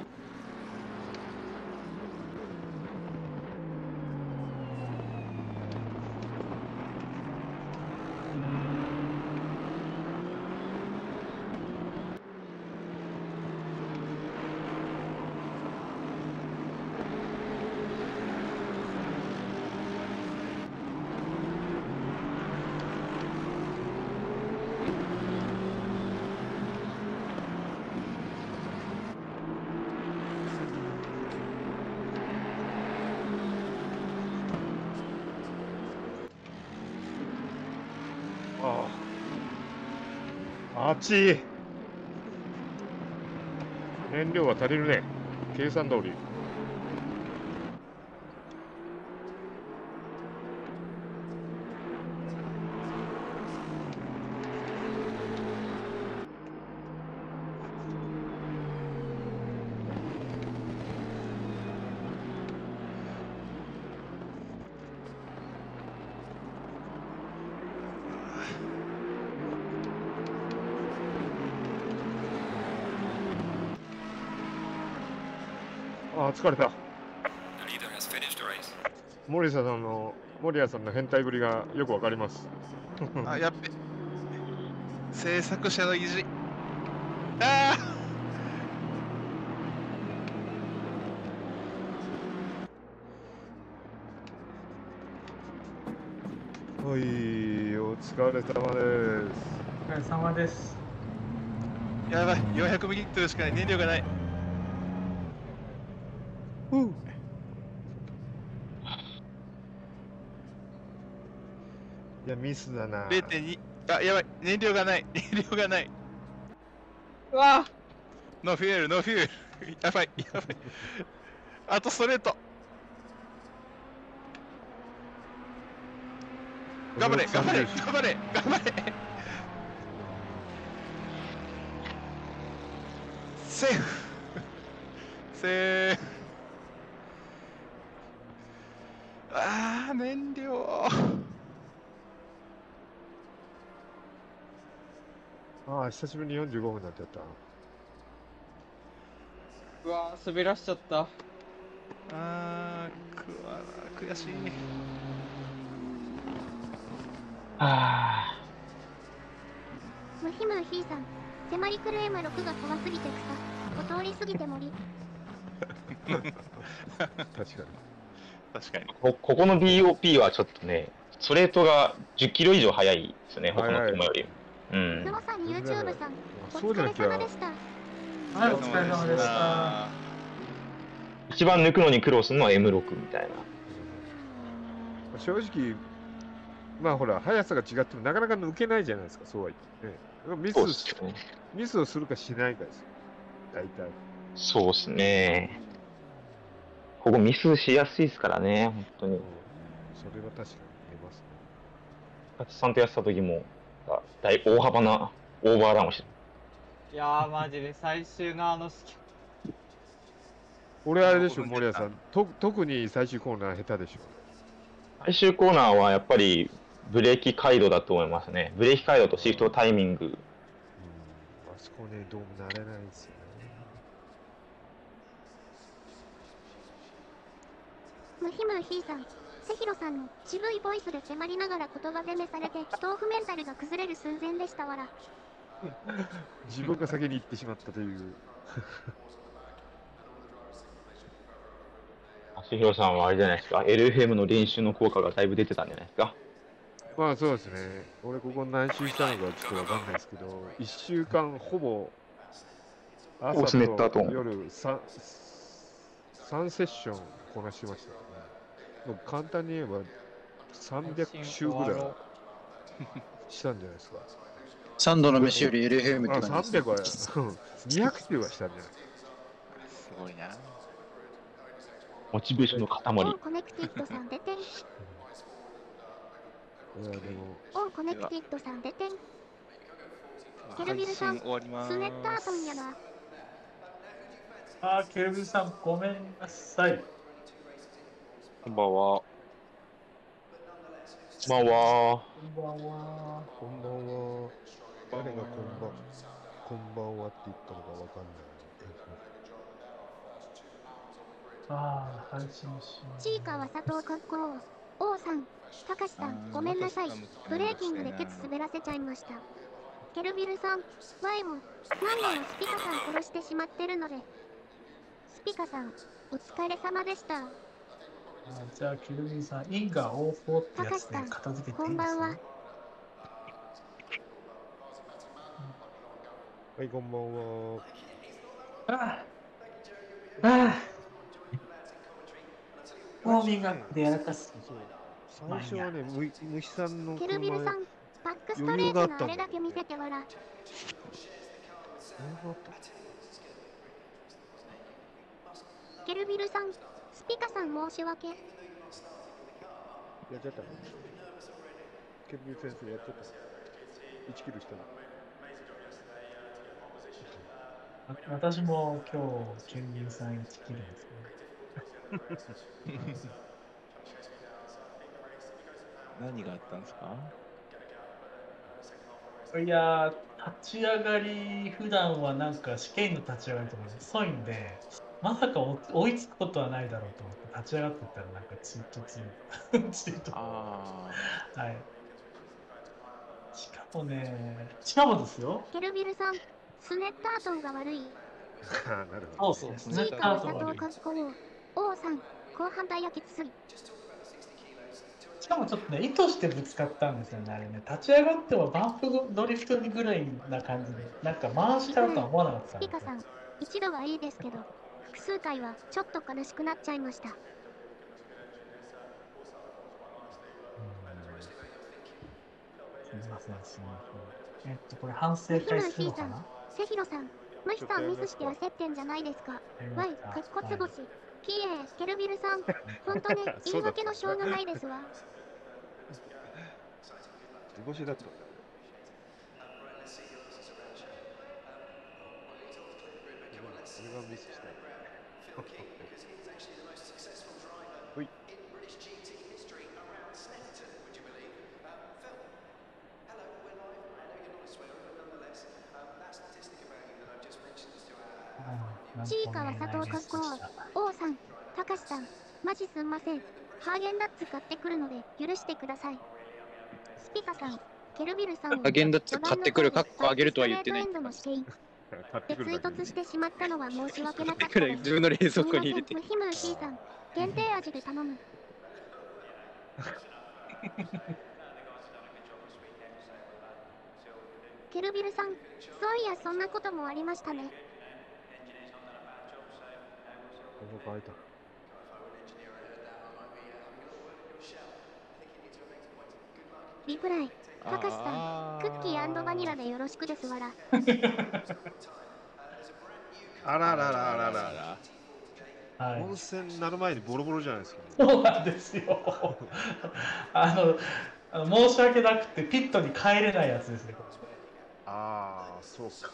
あっちい。燃料は足りるね。計算通り。 あ、疲れた。 The leader has finished the race. 森下さんの、森谷さんの変態ぶりがよくわかります。 あ、やっべ。制作者の意地。あはい、お疲れ様です。 お疲れ様です。 あ、やばい。よんひゃくミリリットルしかない。燃料がない。 ふう。いや、ミスだな。 れいてんに。あ、やばい。燃料がない。燃料がない。 うわノーフューエル、ノーフューエル。やばい。やばい。あとストレート。頑張れ、頑張れ、頑張れ、頑張れ。セーフ。セーフ。ああ、燃料。 ああ、久しぶりによんじゅうごふんになってやった。 うわー滑らしちゃった。 ああ、くわ悔しい。 はムヒムーヒーさん、迫り来る エムろく が怖すぎて草、お通り過ぎて森。 確かに。 確かに。 こここの ビーオーピー はちょっとね、ストレートがじゅっキロ以上速いですね、他の車より。うんク。モさん、YouTube さん、お疲れそうじゃなきゃ様でした。 はい、お疲れ様でした。 一番抜くのに苦労するのは エムろく みたいな。 正直、まあほら、速さが違ってもなかなか抜けないじゃないですか、そうは言ってね。ミそうでスすね。 ミスをするかしないかですよ。大体。 そうですね。ここミスしやすいですからね、本当に。 うんそれは確かに見えますね。 勝さんとやってた時も、大大幅なオーバーランをしていやーマジで最終のあのスキ俺あれでしょ、森谷さん。と特に最終コーナー下手でしょ。 最終コーナーはやっぱりブレーキ回路だと思いますね。ブレーキ回路とシフトタイミング。 うん、あそこね、どうも慣れないですよね。 ムヒムーヒーさん、セヒロさんの渋いボイスで迫りながら言葉攻めされて、豆腐メンタルが崩れる寸前でしたわら。 自分が先に行ってしまったという。 足広さんはあれじゃないですか、エルエフエム の練習の効果がだいぶ出てたんじゃないですか。 まあそうですね。俺ここ何周したのかちょっとわかんないですけど、いっしゅうかんほぼ朝スネッターとと夜 3, 3セッションこなしましたね。もう簡単に言えばさんびゃく周ぐらいしたんじゃないですか。 さんどの飯より エルエフエム ってあ、 感じです。 さんびゃくは、にひゃく周はしたんじゃない。 すごいな。 モチベーションの塊。 オンコネクティッドさん出てん。 いやでもオンコネクティッドさん出てん。ケルビルさん、 終わります。 スネッタートンやな。 あー、ケルビルさん、ごめんなさい。 こんばんは。こんばんは。 こんばんは。 こんばんは。誰がこんばんこんばんはって言ったのかわかんない。 ああ、配信しチーカは佐藤国交王さん、たかしさん、ごめんなさい。ブレーキングでケツ滑らせちゃいました。ケルビルさん、前も何度もスピカさん殺してしまってるので、スピカさん、お疲れ様でした。 あじゃあ、ケルビルさん、インガー オーフォー ってやつで片付けていいですこんばんはね。 はい、こんばんは。 ああ、ああ、ウォーミングアップでやらかす。 最初はね、む虫さんのケルビルさ車ん、バックストレートのあれだけ見せてわら。ケルビルさん、スピカさん申し訳。 やっちゃったのケルビル先生やっちゃったいちキロしたのあ私も今日、ケルビルさんいちキロですね。 何があったんですか？ いやー、立ち上がり、普段はなんか試験の立ち上がりとか遅いんで、 まさか追追いつくことはないだろうと思って立ち上がってったらなんかツイートツイートツイートあはい。しかもね、しかもですよ。 ケルビルさん、スネッタートンが悪い。 あなるほど。 そうそう、スチネッーカー佐タートンが悪い。 藤かっこ王さん、後半タイヤきつい。 しかもちょっとね、意図してぶつかったんですよね、あれね。立ち上がってもバンプドリフトぐらいな感じで、なんか回したとは思わなかったんですよ。 ピカさん、一度はいいですけど、複数回はちょっと悲しくなっちゃいました。 すみません、すみません。えっと、これ反省ムヒム会ーヒーさんするのかな。、 セヒロさん、ムヒさんミスして焦ってんじゃないですか。わい、かっこつぼし。キエー、ケルビルさん、ほんとね、言い訳のしょうがないですわ。 図星だったんだ。俺がミスした。ほい。 チーカは佐藤かっこ王さん、たかしさん、マジすんません。ハーゲンダッツ買ってくるので許してください。スピカさん、ケルビルさんをハーゲンダッツ買ってくるかっこあげるとは言ってないストレートエンドの試験買ってで追くるだけ突してしまったのは申し訳なかったくらいです。 自分の冷蔵庫に入れてムヒムーヒーさん、限定味で頼む。ケルビルさん、そういやそんなこともありましたね。 ここ変えた。 リプライ、たかしさん、クッキー&バニラでよろしくですわら。 あらららららら。 はい。 温泉になる前にボロボロじゃないですか。 そうなんですよ。あの、あの申し訳なくてピットに帰れないやつですね。これああ、そうか。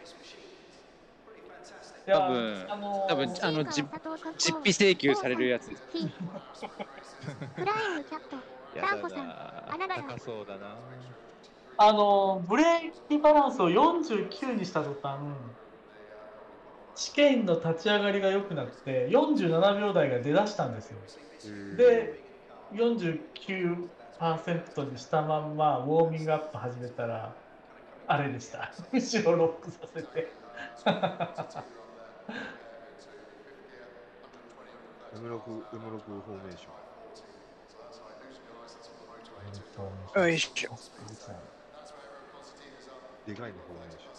いや多分あのー多分あのじ実費請求されるやつです。 フライングキャット、ランコさん、あららら。 高そうだな。 あのブレーキバランスをよんじゅうきゅうにした途端、試験の立ち上がりが良くなってよんじゅうななびょう台が出だしたんですよ。で、よんじゅうきゅうパーセント にしたまんまウォーミングアップ始めたらあれでした。後ろロックさせて。 エムろく、エムろくフォーメーション。 よいしょ。 でかいのフォーメーション。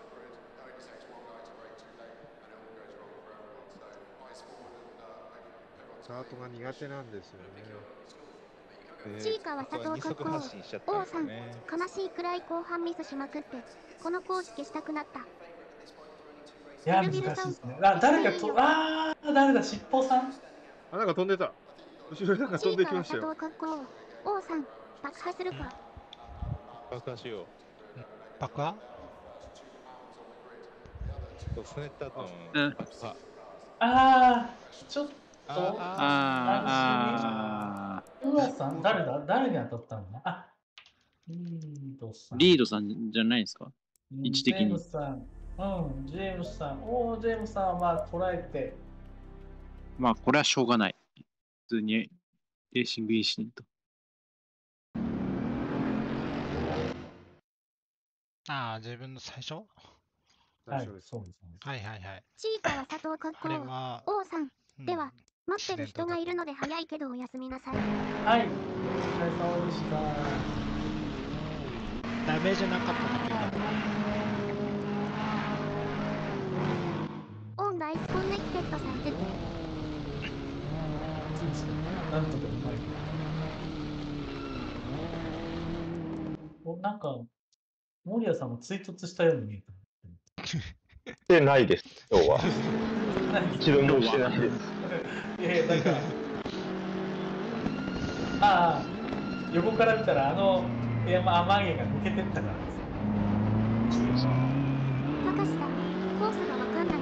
スタートが苦手なんですよね。 チーカは佐藤かっこ王さん、悲しいくらい後半ミスしまくって、このコース消したくなった。 いや、難しいですね。あ、誰かと、あー、誰だ、尻尾さん。 あ、なんか飛んでた。後ろになんか飛んできましたよ。 チーカは佐藤かっこ王さん、爆破するか。 爆破しよう。 爆破スネッタートうんン爆破。 あー、ちょっと。 ああうわさん、誰だ、誰に当たったのね。あ、リードさん。 リードさんじゃないですか。位置的に。 ジェームスさん。うん、ジェームスさん。おー、ジェームスさんはまあ捉えて。 まあ、これはしょうがない。普通にレーシングインシデント。 ああ、自分の最初はい、そうです。 はいはいはい。 チーカは佐藤かっここれは、 王さん、では、待ってる人がいるので早いけどおやすみなさい。 はい、お疲れ様でした。 ダメージなかっただけだ。 オンライスコンネクテッドされてて。 なんとかうまい。お、なんか、森谷さんも追突したように見えた。 してないです、今日は。一度もしてないです。 いやいや、なんか、ああ、横から見たら、あの山、雨毛が抜けてったからですよ。 たかしさん、コースがわかんないから。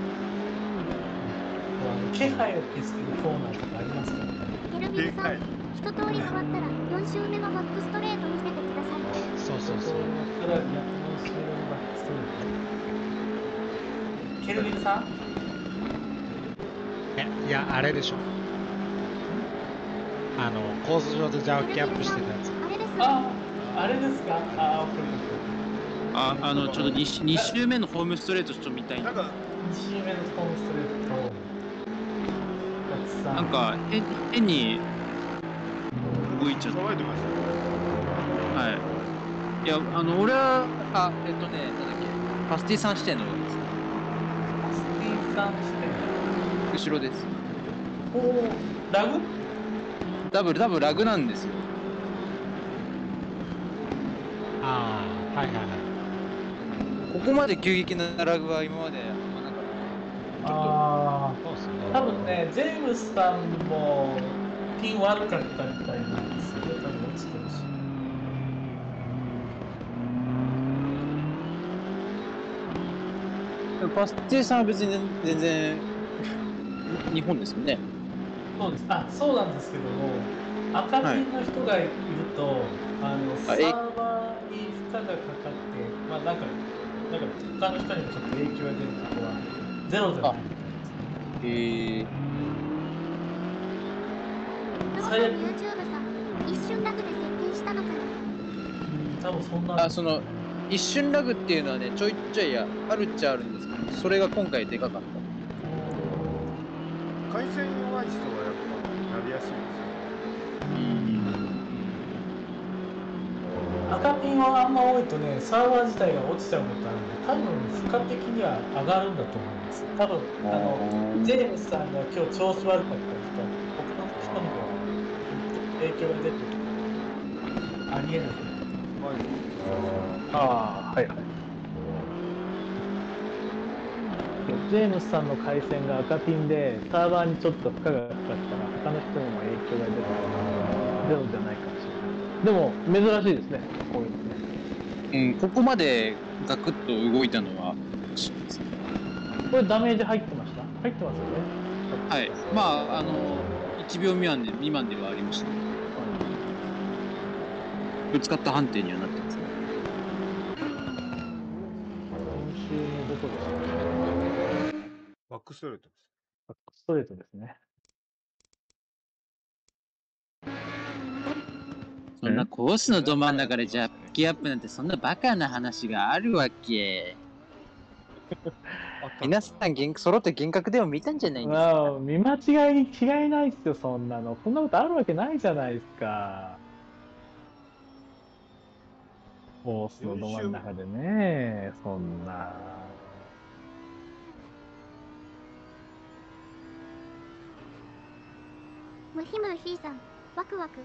気配を消すコーナーとかありますからね。 ケルビルさん、一通り回ったらよん周目のバックストレート見せてください。 そうそうそう。 さらによん周目のバックストレート。ケルビルさんいや、あれでしょ。あの、コース上でジャッキアップしてたやつ。 あれです。 あ、あれですか。あ、オッケーオッケーオッケあ、あの、ちょっと 2, 2周目のホームストレートちょっと見たいんだ。 ー。に周目のホームストレートと、 なんか変変に動いちゃった。 騒いでました。 はい。いや、あの、俺は、あ、えっとね、なんだっけ、パスティさん視点の方です。 パスティさんして後ろです。 おお、ラグダブル、ダブルラグなんですよ。 ああ、はいはいはい。 ここまで急激なラグは今まであんまなかった。 あそうっすね。 あ、多分ね、ジェームスさんもピン悪かったみたいなんですよね。多分落ちてるし。 パスティさんは別に全然日本ですよね。 そうです。あ、そうなんですけども、赤ピンの人がいると、あのサーバーに負荷がかかって、まあなんか、なんか他の人にもちょっと影響が出ることはゼロじゃないみたいです。 へえ。 最悪 YouTube さん、一瞬ラグで設定したのかな。 多分そんな。 あ、その、一瞬ラグっていうのはね、ちょいちょいや、あるっちゃあるんですけど、それが今回でかかった。 回線弱い人はやっぱなりやすいですよ。 赤ピンはあんま多いとね、サーバー自体が落ちちゃうことあるんで、多分負荷的には上がるんだと思います。多分あのジェームスさんが今日調子悪かったりと、他の人にも影響が出てるとありえない。ああ、はいはい。ジェームスさんの回線が赤ピンで、サーバーにちょっと負荷がかかったら、他の人にも影響が出るゼロじゃないかもしれない。でも、珍しいですね、こういうのね。 うん、ここまでガクッと動いたのは、 これダメージ入ってました？入ってますよね。 はい。まあ、あの、いちびょう未満で未満ではありました、ね。ぶつかった判定にはなってますね。 今週のどこですか？ バックストレートです。 バックストレートですね。 そんなコースのど真ん中でジャッキアップなんてそんなバカな話があるわけ。皆さん揃って幻覚でも見たんじゃないんですか。 まあ、見間違いに違いないっすよ、そんなの。そんなことあるわけないじゃないですか。コースのど真ん中でね、そんな。 ムヒムヒーさん、ワクワク。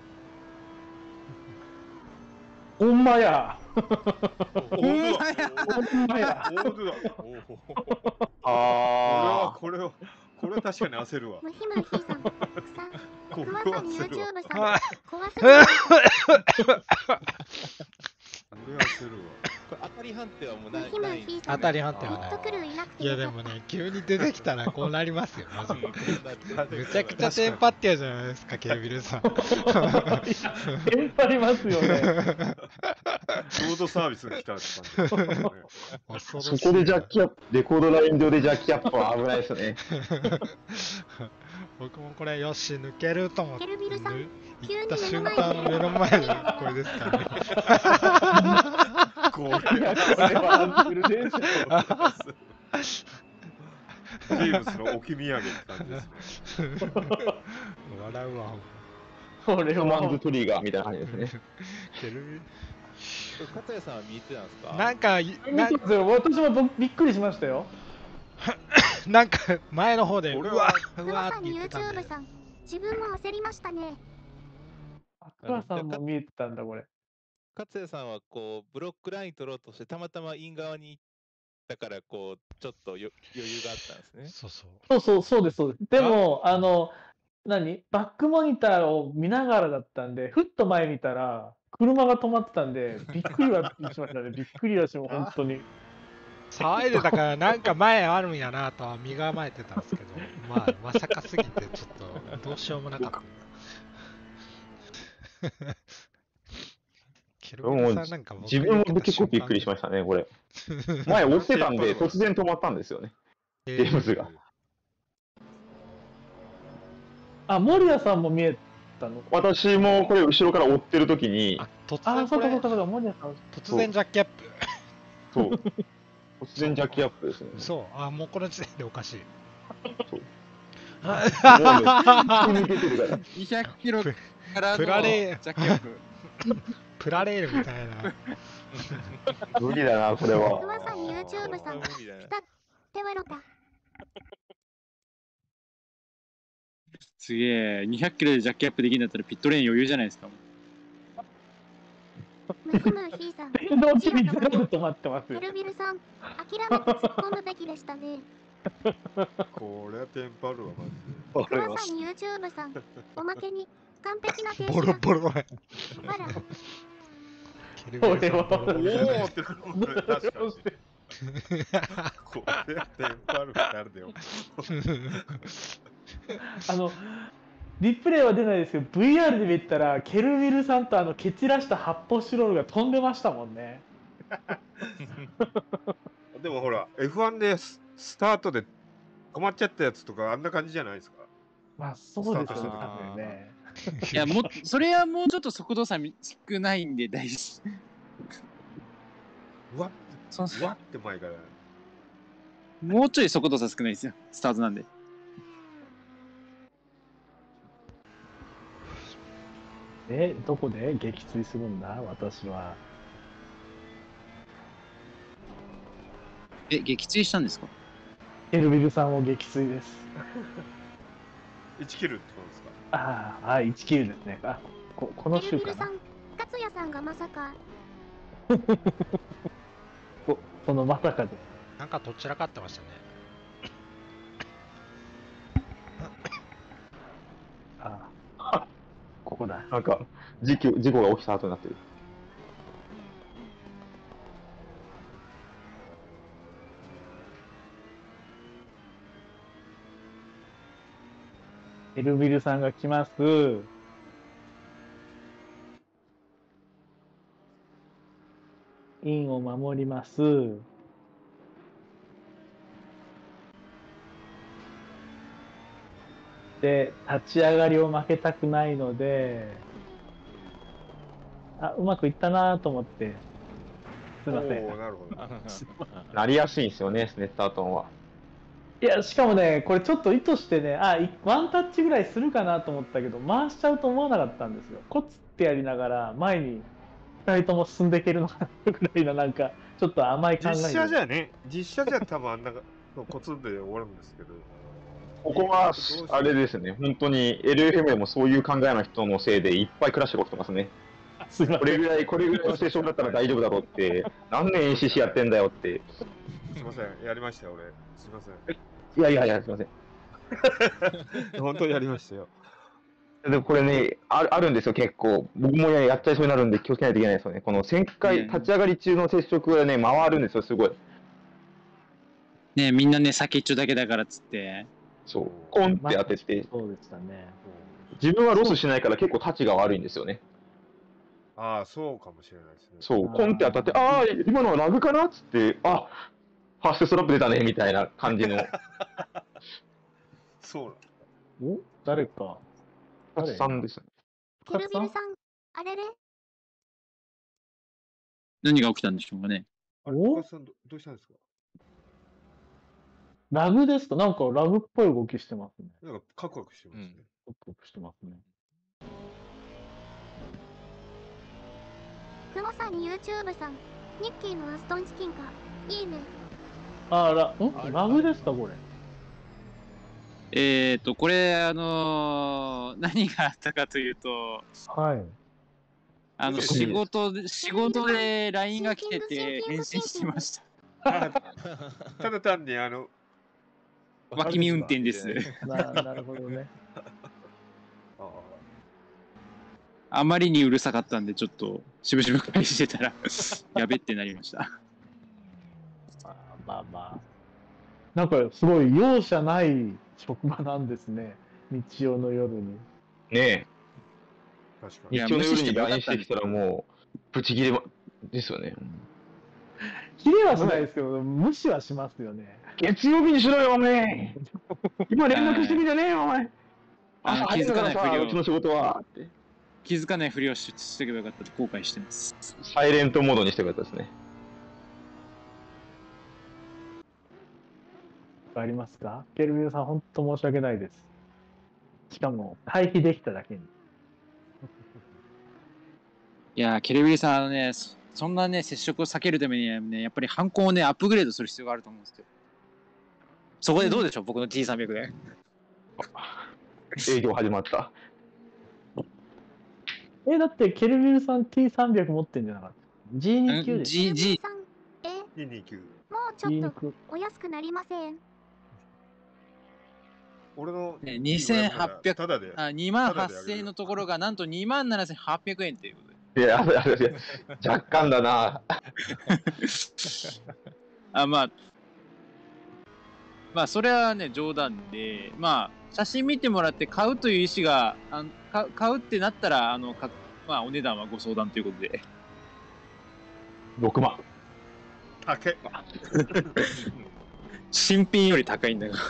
ほんまや。 ほんまや。 ほんまや。 ああ。これは、これは確かに焦るわ。 ムヒムヒーさん、草。 これクワさん YouTube さん、怖すぎる。 俺はするわ。これ当たり判定はもうない。ない。 当たり判定はない。いやでもね、急に出てきたらこうなりますよ、マジで。めちゃくちゃテンパってやじゃないですか、ケービルさん。テンパりますよね。 ちょうどサービスが来たって感じ、ね。 そこでジャッキアップ、レコードライン上でジャッキアップは危ないですね。 僕もこれよし抜けると思ってケルビルさん、 行った瞬間目の前にこれですからね。 これはアンプルでしょ。ジェームスの置き土産って感じですね。 笑うわ。 これはマンズトリガーみたいな感じですね。 ケルビ勝谷さんは見てたんですか？ なんかなんか私もびっくりしましたよ。 なんか前の方でうわうわって言ってたんで。自分も焦りましたね。 クワさんも見えてたんだこれ。 勝谷さんはこうブロックライン取ろうとしてたまたまイン側に行ったからこうちょっと余裕があったんですね。 そうそう。 そうそうそうですそうです。でもあの何バックモニターを見ながらだったんで、ふっと前見たら車が止まってたんでびっくりはしましたね。びっくりはしも本当に。 騒いでたからなんか前あるんやなとは身構えてたんですけど、まあまさかすぎてちょっとどうしようもなかった。 自分も結構びっくりしましたね、これ。前押してたんで、突然止まったんですよね、ジェームズが。 あ、森谷さんも見えたの？ 私もこれ後ろから追ってる時に、 突あ、 然これそうかそうかそうか、森谷さん。 突然ジャッキアップ。 そう。突然ジャッキアップですね。 そう、あ、もうこの時点でおかしい。 そうもうね突き抜けてるから。 にひゃくキロからのプラレジャッキアップ。 プラレールみたいな。 無理だな、これは。 クワさん YouTube さん、 無理だなピタッテワロタ。 すげえ、にひゃくキロでジャッキアップできるんだったらピットレーン余裕じゃないですか。 ムクムーヒーさん、 電動機に全部止まってますよ。 ケルビルさん、諦めて突っ込むべきでしたね。 これはテンパるわ、マジクワさん YouTube さん、おまけに完璧な停ボロ止が。 ボロや。 あら、 ケルビルさんボロボロで。 じゃないおーってこれ確かに。これはテンパるってあるだよ。 あの、リプレイは出ないですけど、ブイアール で見たら、ケルビルさんとあの蹴散らした発泡スチロールが飛んでましたもんね。 でもほら、エフワン でススタートで止まっちゃったやつとかあんな感じじゃないですか。 まあ、そうですよね、 スタートした時多分ね。 いや、もう、それはもうちょっと速度差少ないんで大事。 うわっそううわって前から。 もうちょい速度差少ないですよ。スタートなんで。 え、どこで撃墜するんだ私は。 え、撃墜したんですか？ ケルビルさんを撃墜です。 いちキルってことですか？ ああ、はい、いちキルですね。あ、ここのケ週かな。 ルビルさん、勝也さんがまさか。 こそのまさかで。 なんかどちらかってましたね。 ああ、ここだ。 なんか、事故事故が起きた後になってる。 ケルビルさんが来ます。インを守ります。で、立ち上がりを負けたくないので、あ、うまくいったなと思って、すいません。 おーなるほど。 なりやすいんですよね、スネッタートンは。 いや、しかもね、これちょっと意図してね、あ、いワンタッチぐらいするかなと思ったけど、回しちゃうと思わなかったんですよ。コツってやりながら、前にふたりとも進んでいけるのかなぐらいの、なんか、ちょっと甘い考えで。 実写じゃね、実写じゃ多分あんなのコツンで終わるんですけど。 ここは、あれですね、本当に エルエフエム でもそういう考えの人のせいでいっぱいクラッシュが起きてますね。 すいません。 これぐらい、これぐらいのステーションだったら大丈夫だろうって、何年 エーシーシー やってんだよって。 すいません、やりましたよ、俺。すいません。 いやいやいや、すいません。 本当にやりましたよ。 でもこれねあ、あるんですよ、結構。僕もね、やっちゃいそうになるんで気をつけないといけないですよね。この旋回、立ち上がり中の接触がね、回るんですよ、すごい。 ねみんなね、先っちょだけだからっつって。 そう。コンって当てて、 そうでしたね。 自分はロスしないから結構タチが悪いんですよね。 ああ、そうかもしれないですね。 そう、コンって当たって、ああ、今のはラグかなっつって、あファーストストラップ出たね、みたいな感じの。 そうお誰か。 タチさんですね。 ケルビルさん、あれれ何が起きたんでしょうかね。 あれ、 お高橋さんど、どうしたんですか？ ラグですか？なんかラグっぽい動きしてますね。 なんかカクカクしてますね。 カクカクしてますね。 クモさん YouTube さん、ニッキーのアストンチキンか。いいね。 あら、んラグですかこれ。 えーと、これ、あのー何があったかというと、 はい。 あの、仕事で、仕事で ライン が来てて返信しました。 ただ単にあの、 脇見運転です。 ななるほどね。 ああまりにうるさかったんで、ちょっと、しぶしぶ返してたら、やべってなりました。 あまあまあ。なんかすごい容赦ない職場なんですね。日曜の夜に。 ねえ。 確か日曜の夜に ライン してきたらもう、ブチギレですよね。 切れはしないですけど、無視はしますよね。 月曜日にしろよ、お前今連絡してみじゃねえよ、お前あ、 気づかないふりをうちの仕事はって。 気づかないふりをししておけばよかったって後悔してます。 サイレントモードにしてくれたですね。 わかりますか？ケルビルさん、本当申し訳ないです。しかも、回避できただけに。 いやー、ケルビルさん、あのね、そそんなね、接触を避けるためにはね、やっぱりハンコをね、アップグレードする必要があると思うんですよ。そこでどうでしょう、僕の ティーさんびゃく で。 営業始まった。 え、だってケルビルさん ティーさんびゃく 持ってんじゃなかった？ ジーにじゅうきゅう でしょ？ G、G、 さん、え、 ににきゅう。 もうちょっとお安くなりません。 俺のね、にせんはっぴゃく、 ただで。 あ、にまんはっせんえんのところがなんとにまんななせんはっぴゃくえんっていうことで。 いや、いや、いや、若干だな。 あ、まあ、まあ、それはね、冗談で、まあ、写真見てもらって買うという意思が、あの買買うってなったら、あの、かまあ、お値段はご相談ということで。 ろくまん。 高っ。 新品より高いんだが。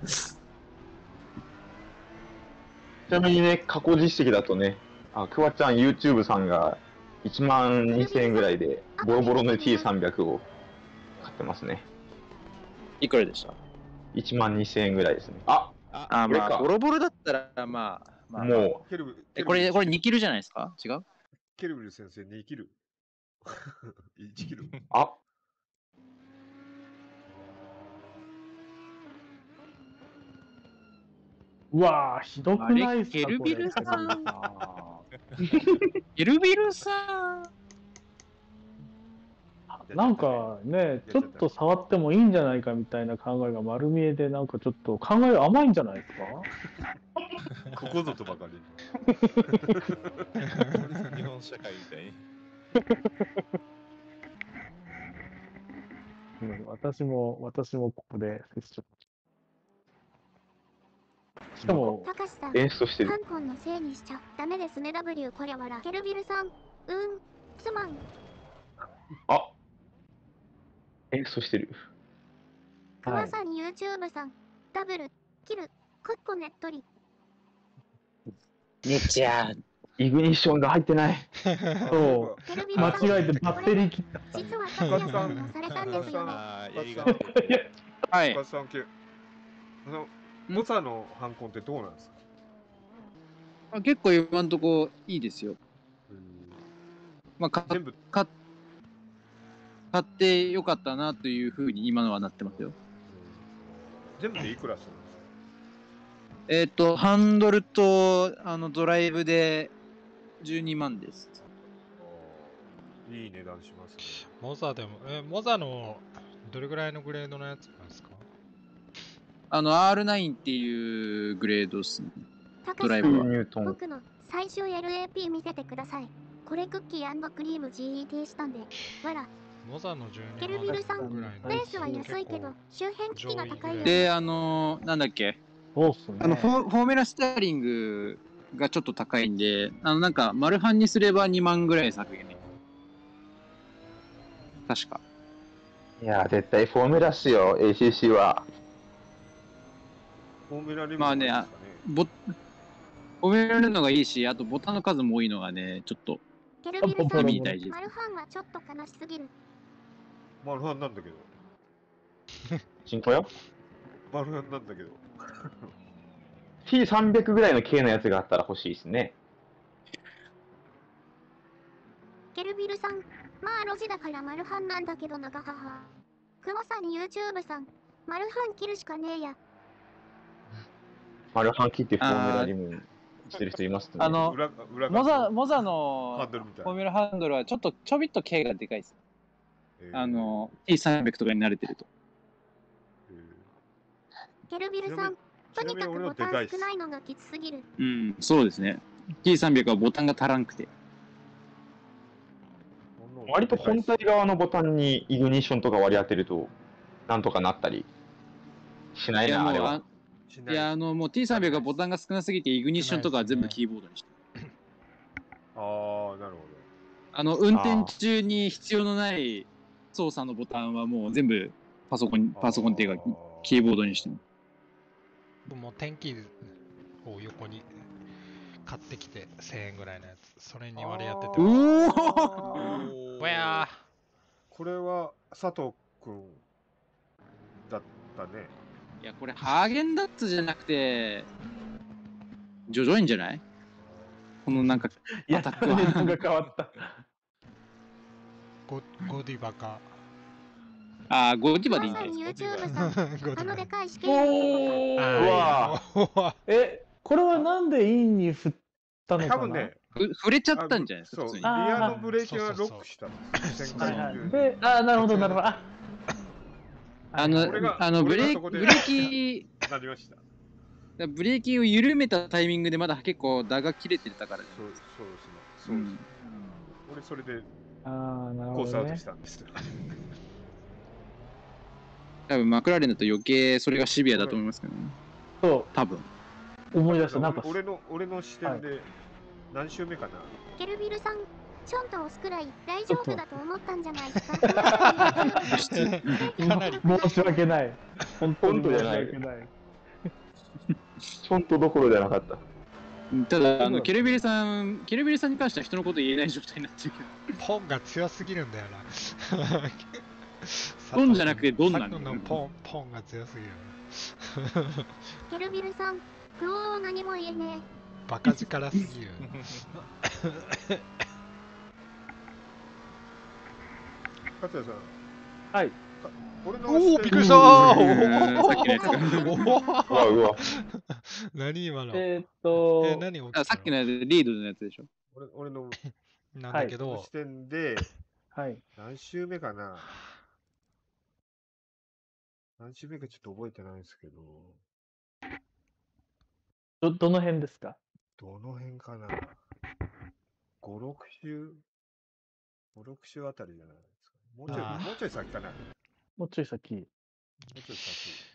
ちなみにね、過去実績だとね、あ、クワちゃん YouTube さんがいちまんにせんえんぐらいで、ボロボロの ティーさんびゃく を買ってますね。 いくらでした？ いちまんにせんえんぐらいですね。ああ、まあ、ボロボロだったら、まあ、まあ、 もケルブえ、これ、これにキルじゃないですか？違う？ ケルビル先生にキル。いちキル。 あうわぁ、ひどくないっすか？ ケルビルさん。 これケルビルさん。 なんかね、ちょっと触ってもいいんじゃないかみたいな考えが丸見えで、なんかちょっと考え甘いんじゃないですか？ ここぞとばかり。 日本社会みたいに。 うん私も、私もここで接触。しかも、 たかしさん、 演出してるハンコンのせいにしちゃダメですね。 W これはらケルビルさん、うん、すまん。 あ演出してる。 熊さん YouTube さん、ダブル、キル、カッコねっとり。 ねちゃー。 イグニッションが入ってない。 そう、間違えてバッテリー切った。 実はタクヤさんがされたんですよ。 ああ、やりがはい。 深津さん系。あの、モサのハンコンってどうなんですか？ あ、結構今んとこいいですよ。まあ、か全部か買ってよかったなというふうに今のはなってますよ。 全部でいくらするんですか？ えっ、と、ハンドルとあのドライブでじゅうにまんです。 いい値段しますね。 モザでも、え、モザのどれぐらいのグレードのやつなんですか？ あの アールナイン っていうグレードですね。 たかドライブは。 ニュートン。 僕の最終 エルエーピー 見せてください。これクッキー&クリーム ジーイーティー したんで、わら。 モザのじゅうケにまんルビルさん、 ぐらいのベースは安いけど、周辺機器が高いよ。 で、あのー、なんだっけ、 そうっすね。 あのフォ、フォーメラステアリングがちょっと高いんで、あの、なんか、マルハンにすればにまんぐらい削減できる。確か。 いや、絶対フォーメラっすよ、エーシーシー は。 フォーメラレベルまあね、あボフォーメラるのがいいし、あとボタンの数も多いのがね、ちょっと、 ケルビルさん、 意味に大事です。 マルハンはちょっと悲しすぎる。 マルハンなんだけど。 進行よ。 マルハンなんだけど。 ティーさんびゃく ぐらいの系のやつがあったら欲しいですね。 ケルビルさん、まあロジだからマルハンなんだけどながはは。クモさんに YouTube さん、マルハン切るしかねえや。 マルハン切ってフォーメラリムしてる人いますね。 あの、 裏裏モザ、 側モザのハンドルみたいフォーミュラハンドルはちょっと、ちょびっと径がでかいです。 えーあの、ティーさんびゃく とかに慣れてると。 ケルビルさん、とにかくボタン少ないのがきつすぎる。 うん、そうですね。ティーさんびゃく はボタンが足らんくて。 割と本体側のボタンにイグニッションとか割り当てると、なんとかなったりしないな、あれは。 いや、あの、もう ティーさんびゃく はボタンが少なすぎて、イグニッションとかは全部キーボードにして。 ああ、なるほあの、運転中に必要のない操作のボタンはもう全部パソコン、パソコンっていうか、キーボードにしても。 もう天気を横に買ってきてせんえんぐらいのやつ、それに割り当ててうまおす。ぼやこれは佐藤くんだったね。 いや、これハーゲンダッツじゃなくて、ジョジョ園じゃない？このなんか、 いや、 アタックは。 値段が変わった。 ゴゴディバか。 ああ、ゴディバでいいんまさにじゃない YouTube ですさん、 ゴディバあのでかい試験のおあー。 ーいやえ、これはなんでインに振ったのかな？ 多分ね、 ふ触れちゃったんじゃないですか、 そう、 普通に。 リアのブレーキがそうそうそうロックしたんですよ。 はいはい。 旋回中にで、あー、なるほど、なるほど。あ、 あの俺が、 あのブレー俺がそこでブレーキ、 なりました。 ブレーキを緩めたタイミングでまだ結構ダが切れてたからじゃそうないですか。 そうですね。そうですね。俺それであー、なるコースアウトほどね。 したんですよ。 多分マクラーレンだと余計それがシビアだと思いますけどね。 そ多分。 う、思い出した。なんか、 俺の俺の視点で何周目かな。 ケルビルさん、ちょんと押すくらい大丈夫だと思ったんじゃないですか。 かなり申し訳ない。本当に申し本当じゃない訳ない。 ちょんとどころじゃなかった。 ただ、あの、ケルビルさん、ケルビルさんに関しては人のこと言えない状態になってるけど。 ポンが強すぎるんだよな。 ポンじゃなくてドンなんだよ佐藤のポン、ポンが強すぎる。 ケルビルさん、クオー何も言えねバカ力すぎる。 勝也さん。 はい。 俺のおお、びっくりしたさーっきのやつが。 うわうわ。 何今のえーっえ、 と、 何起きたあさっきのやつ、リードのやつでしょ。 俺俺のなんだけど視、点ではい。 何周目かな。何周目かちょっと覚えてないんですけど、 ど、どの辺ですか？ どの辺かな。ご、ろく周、ご、ろく周あたりじゃないですか。もうちょい、 あーもうちょい先かな。ももうちょい先。 うちょい先。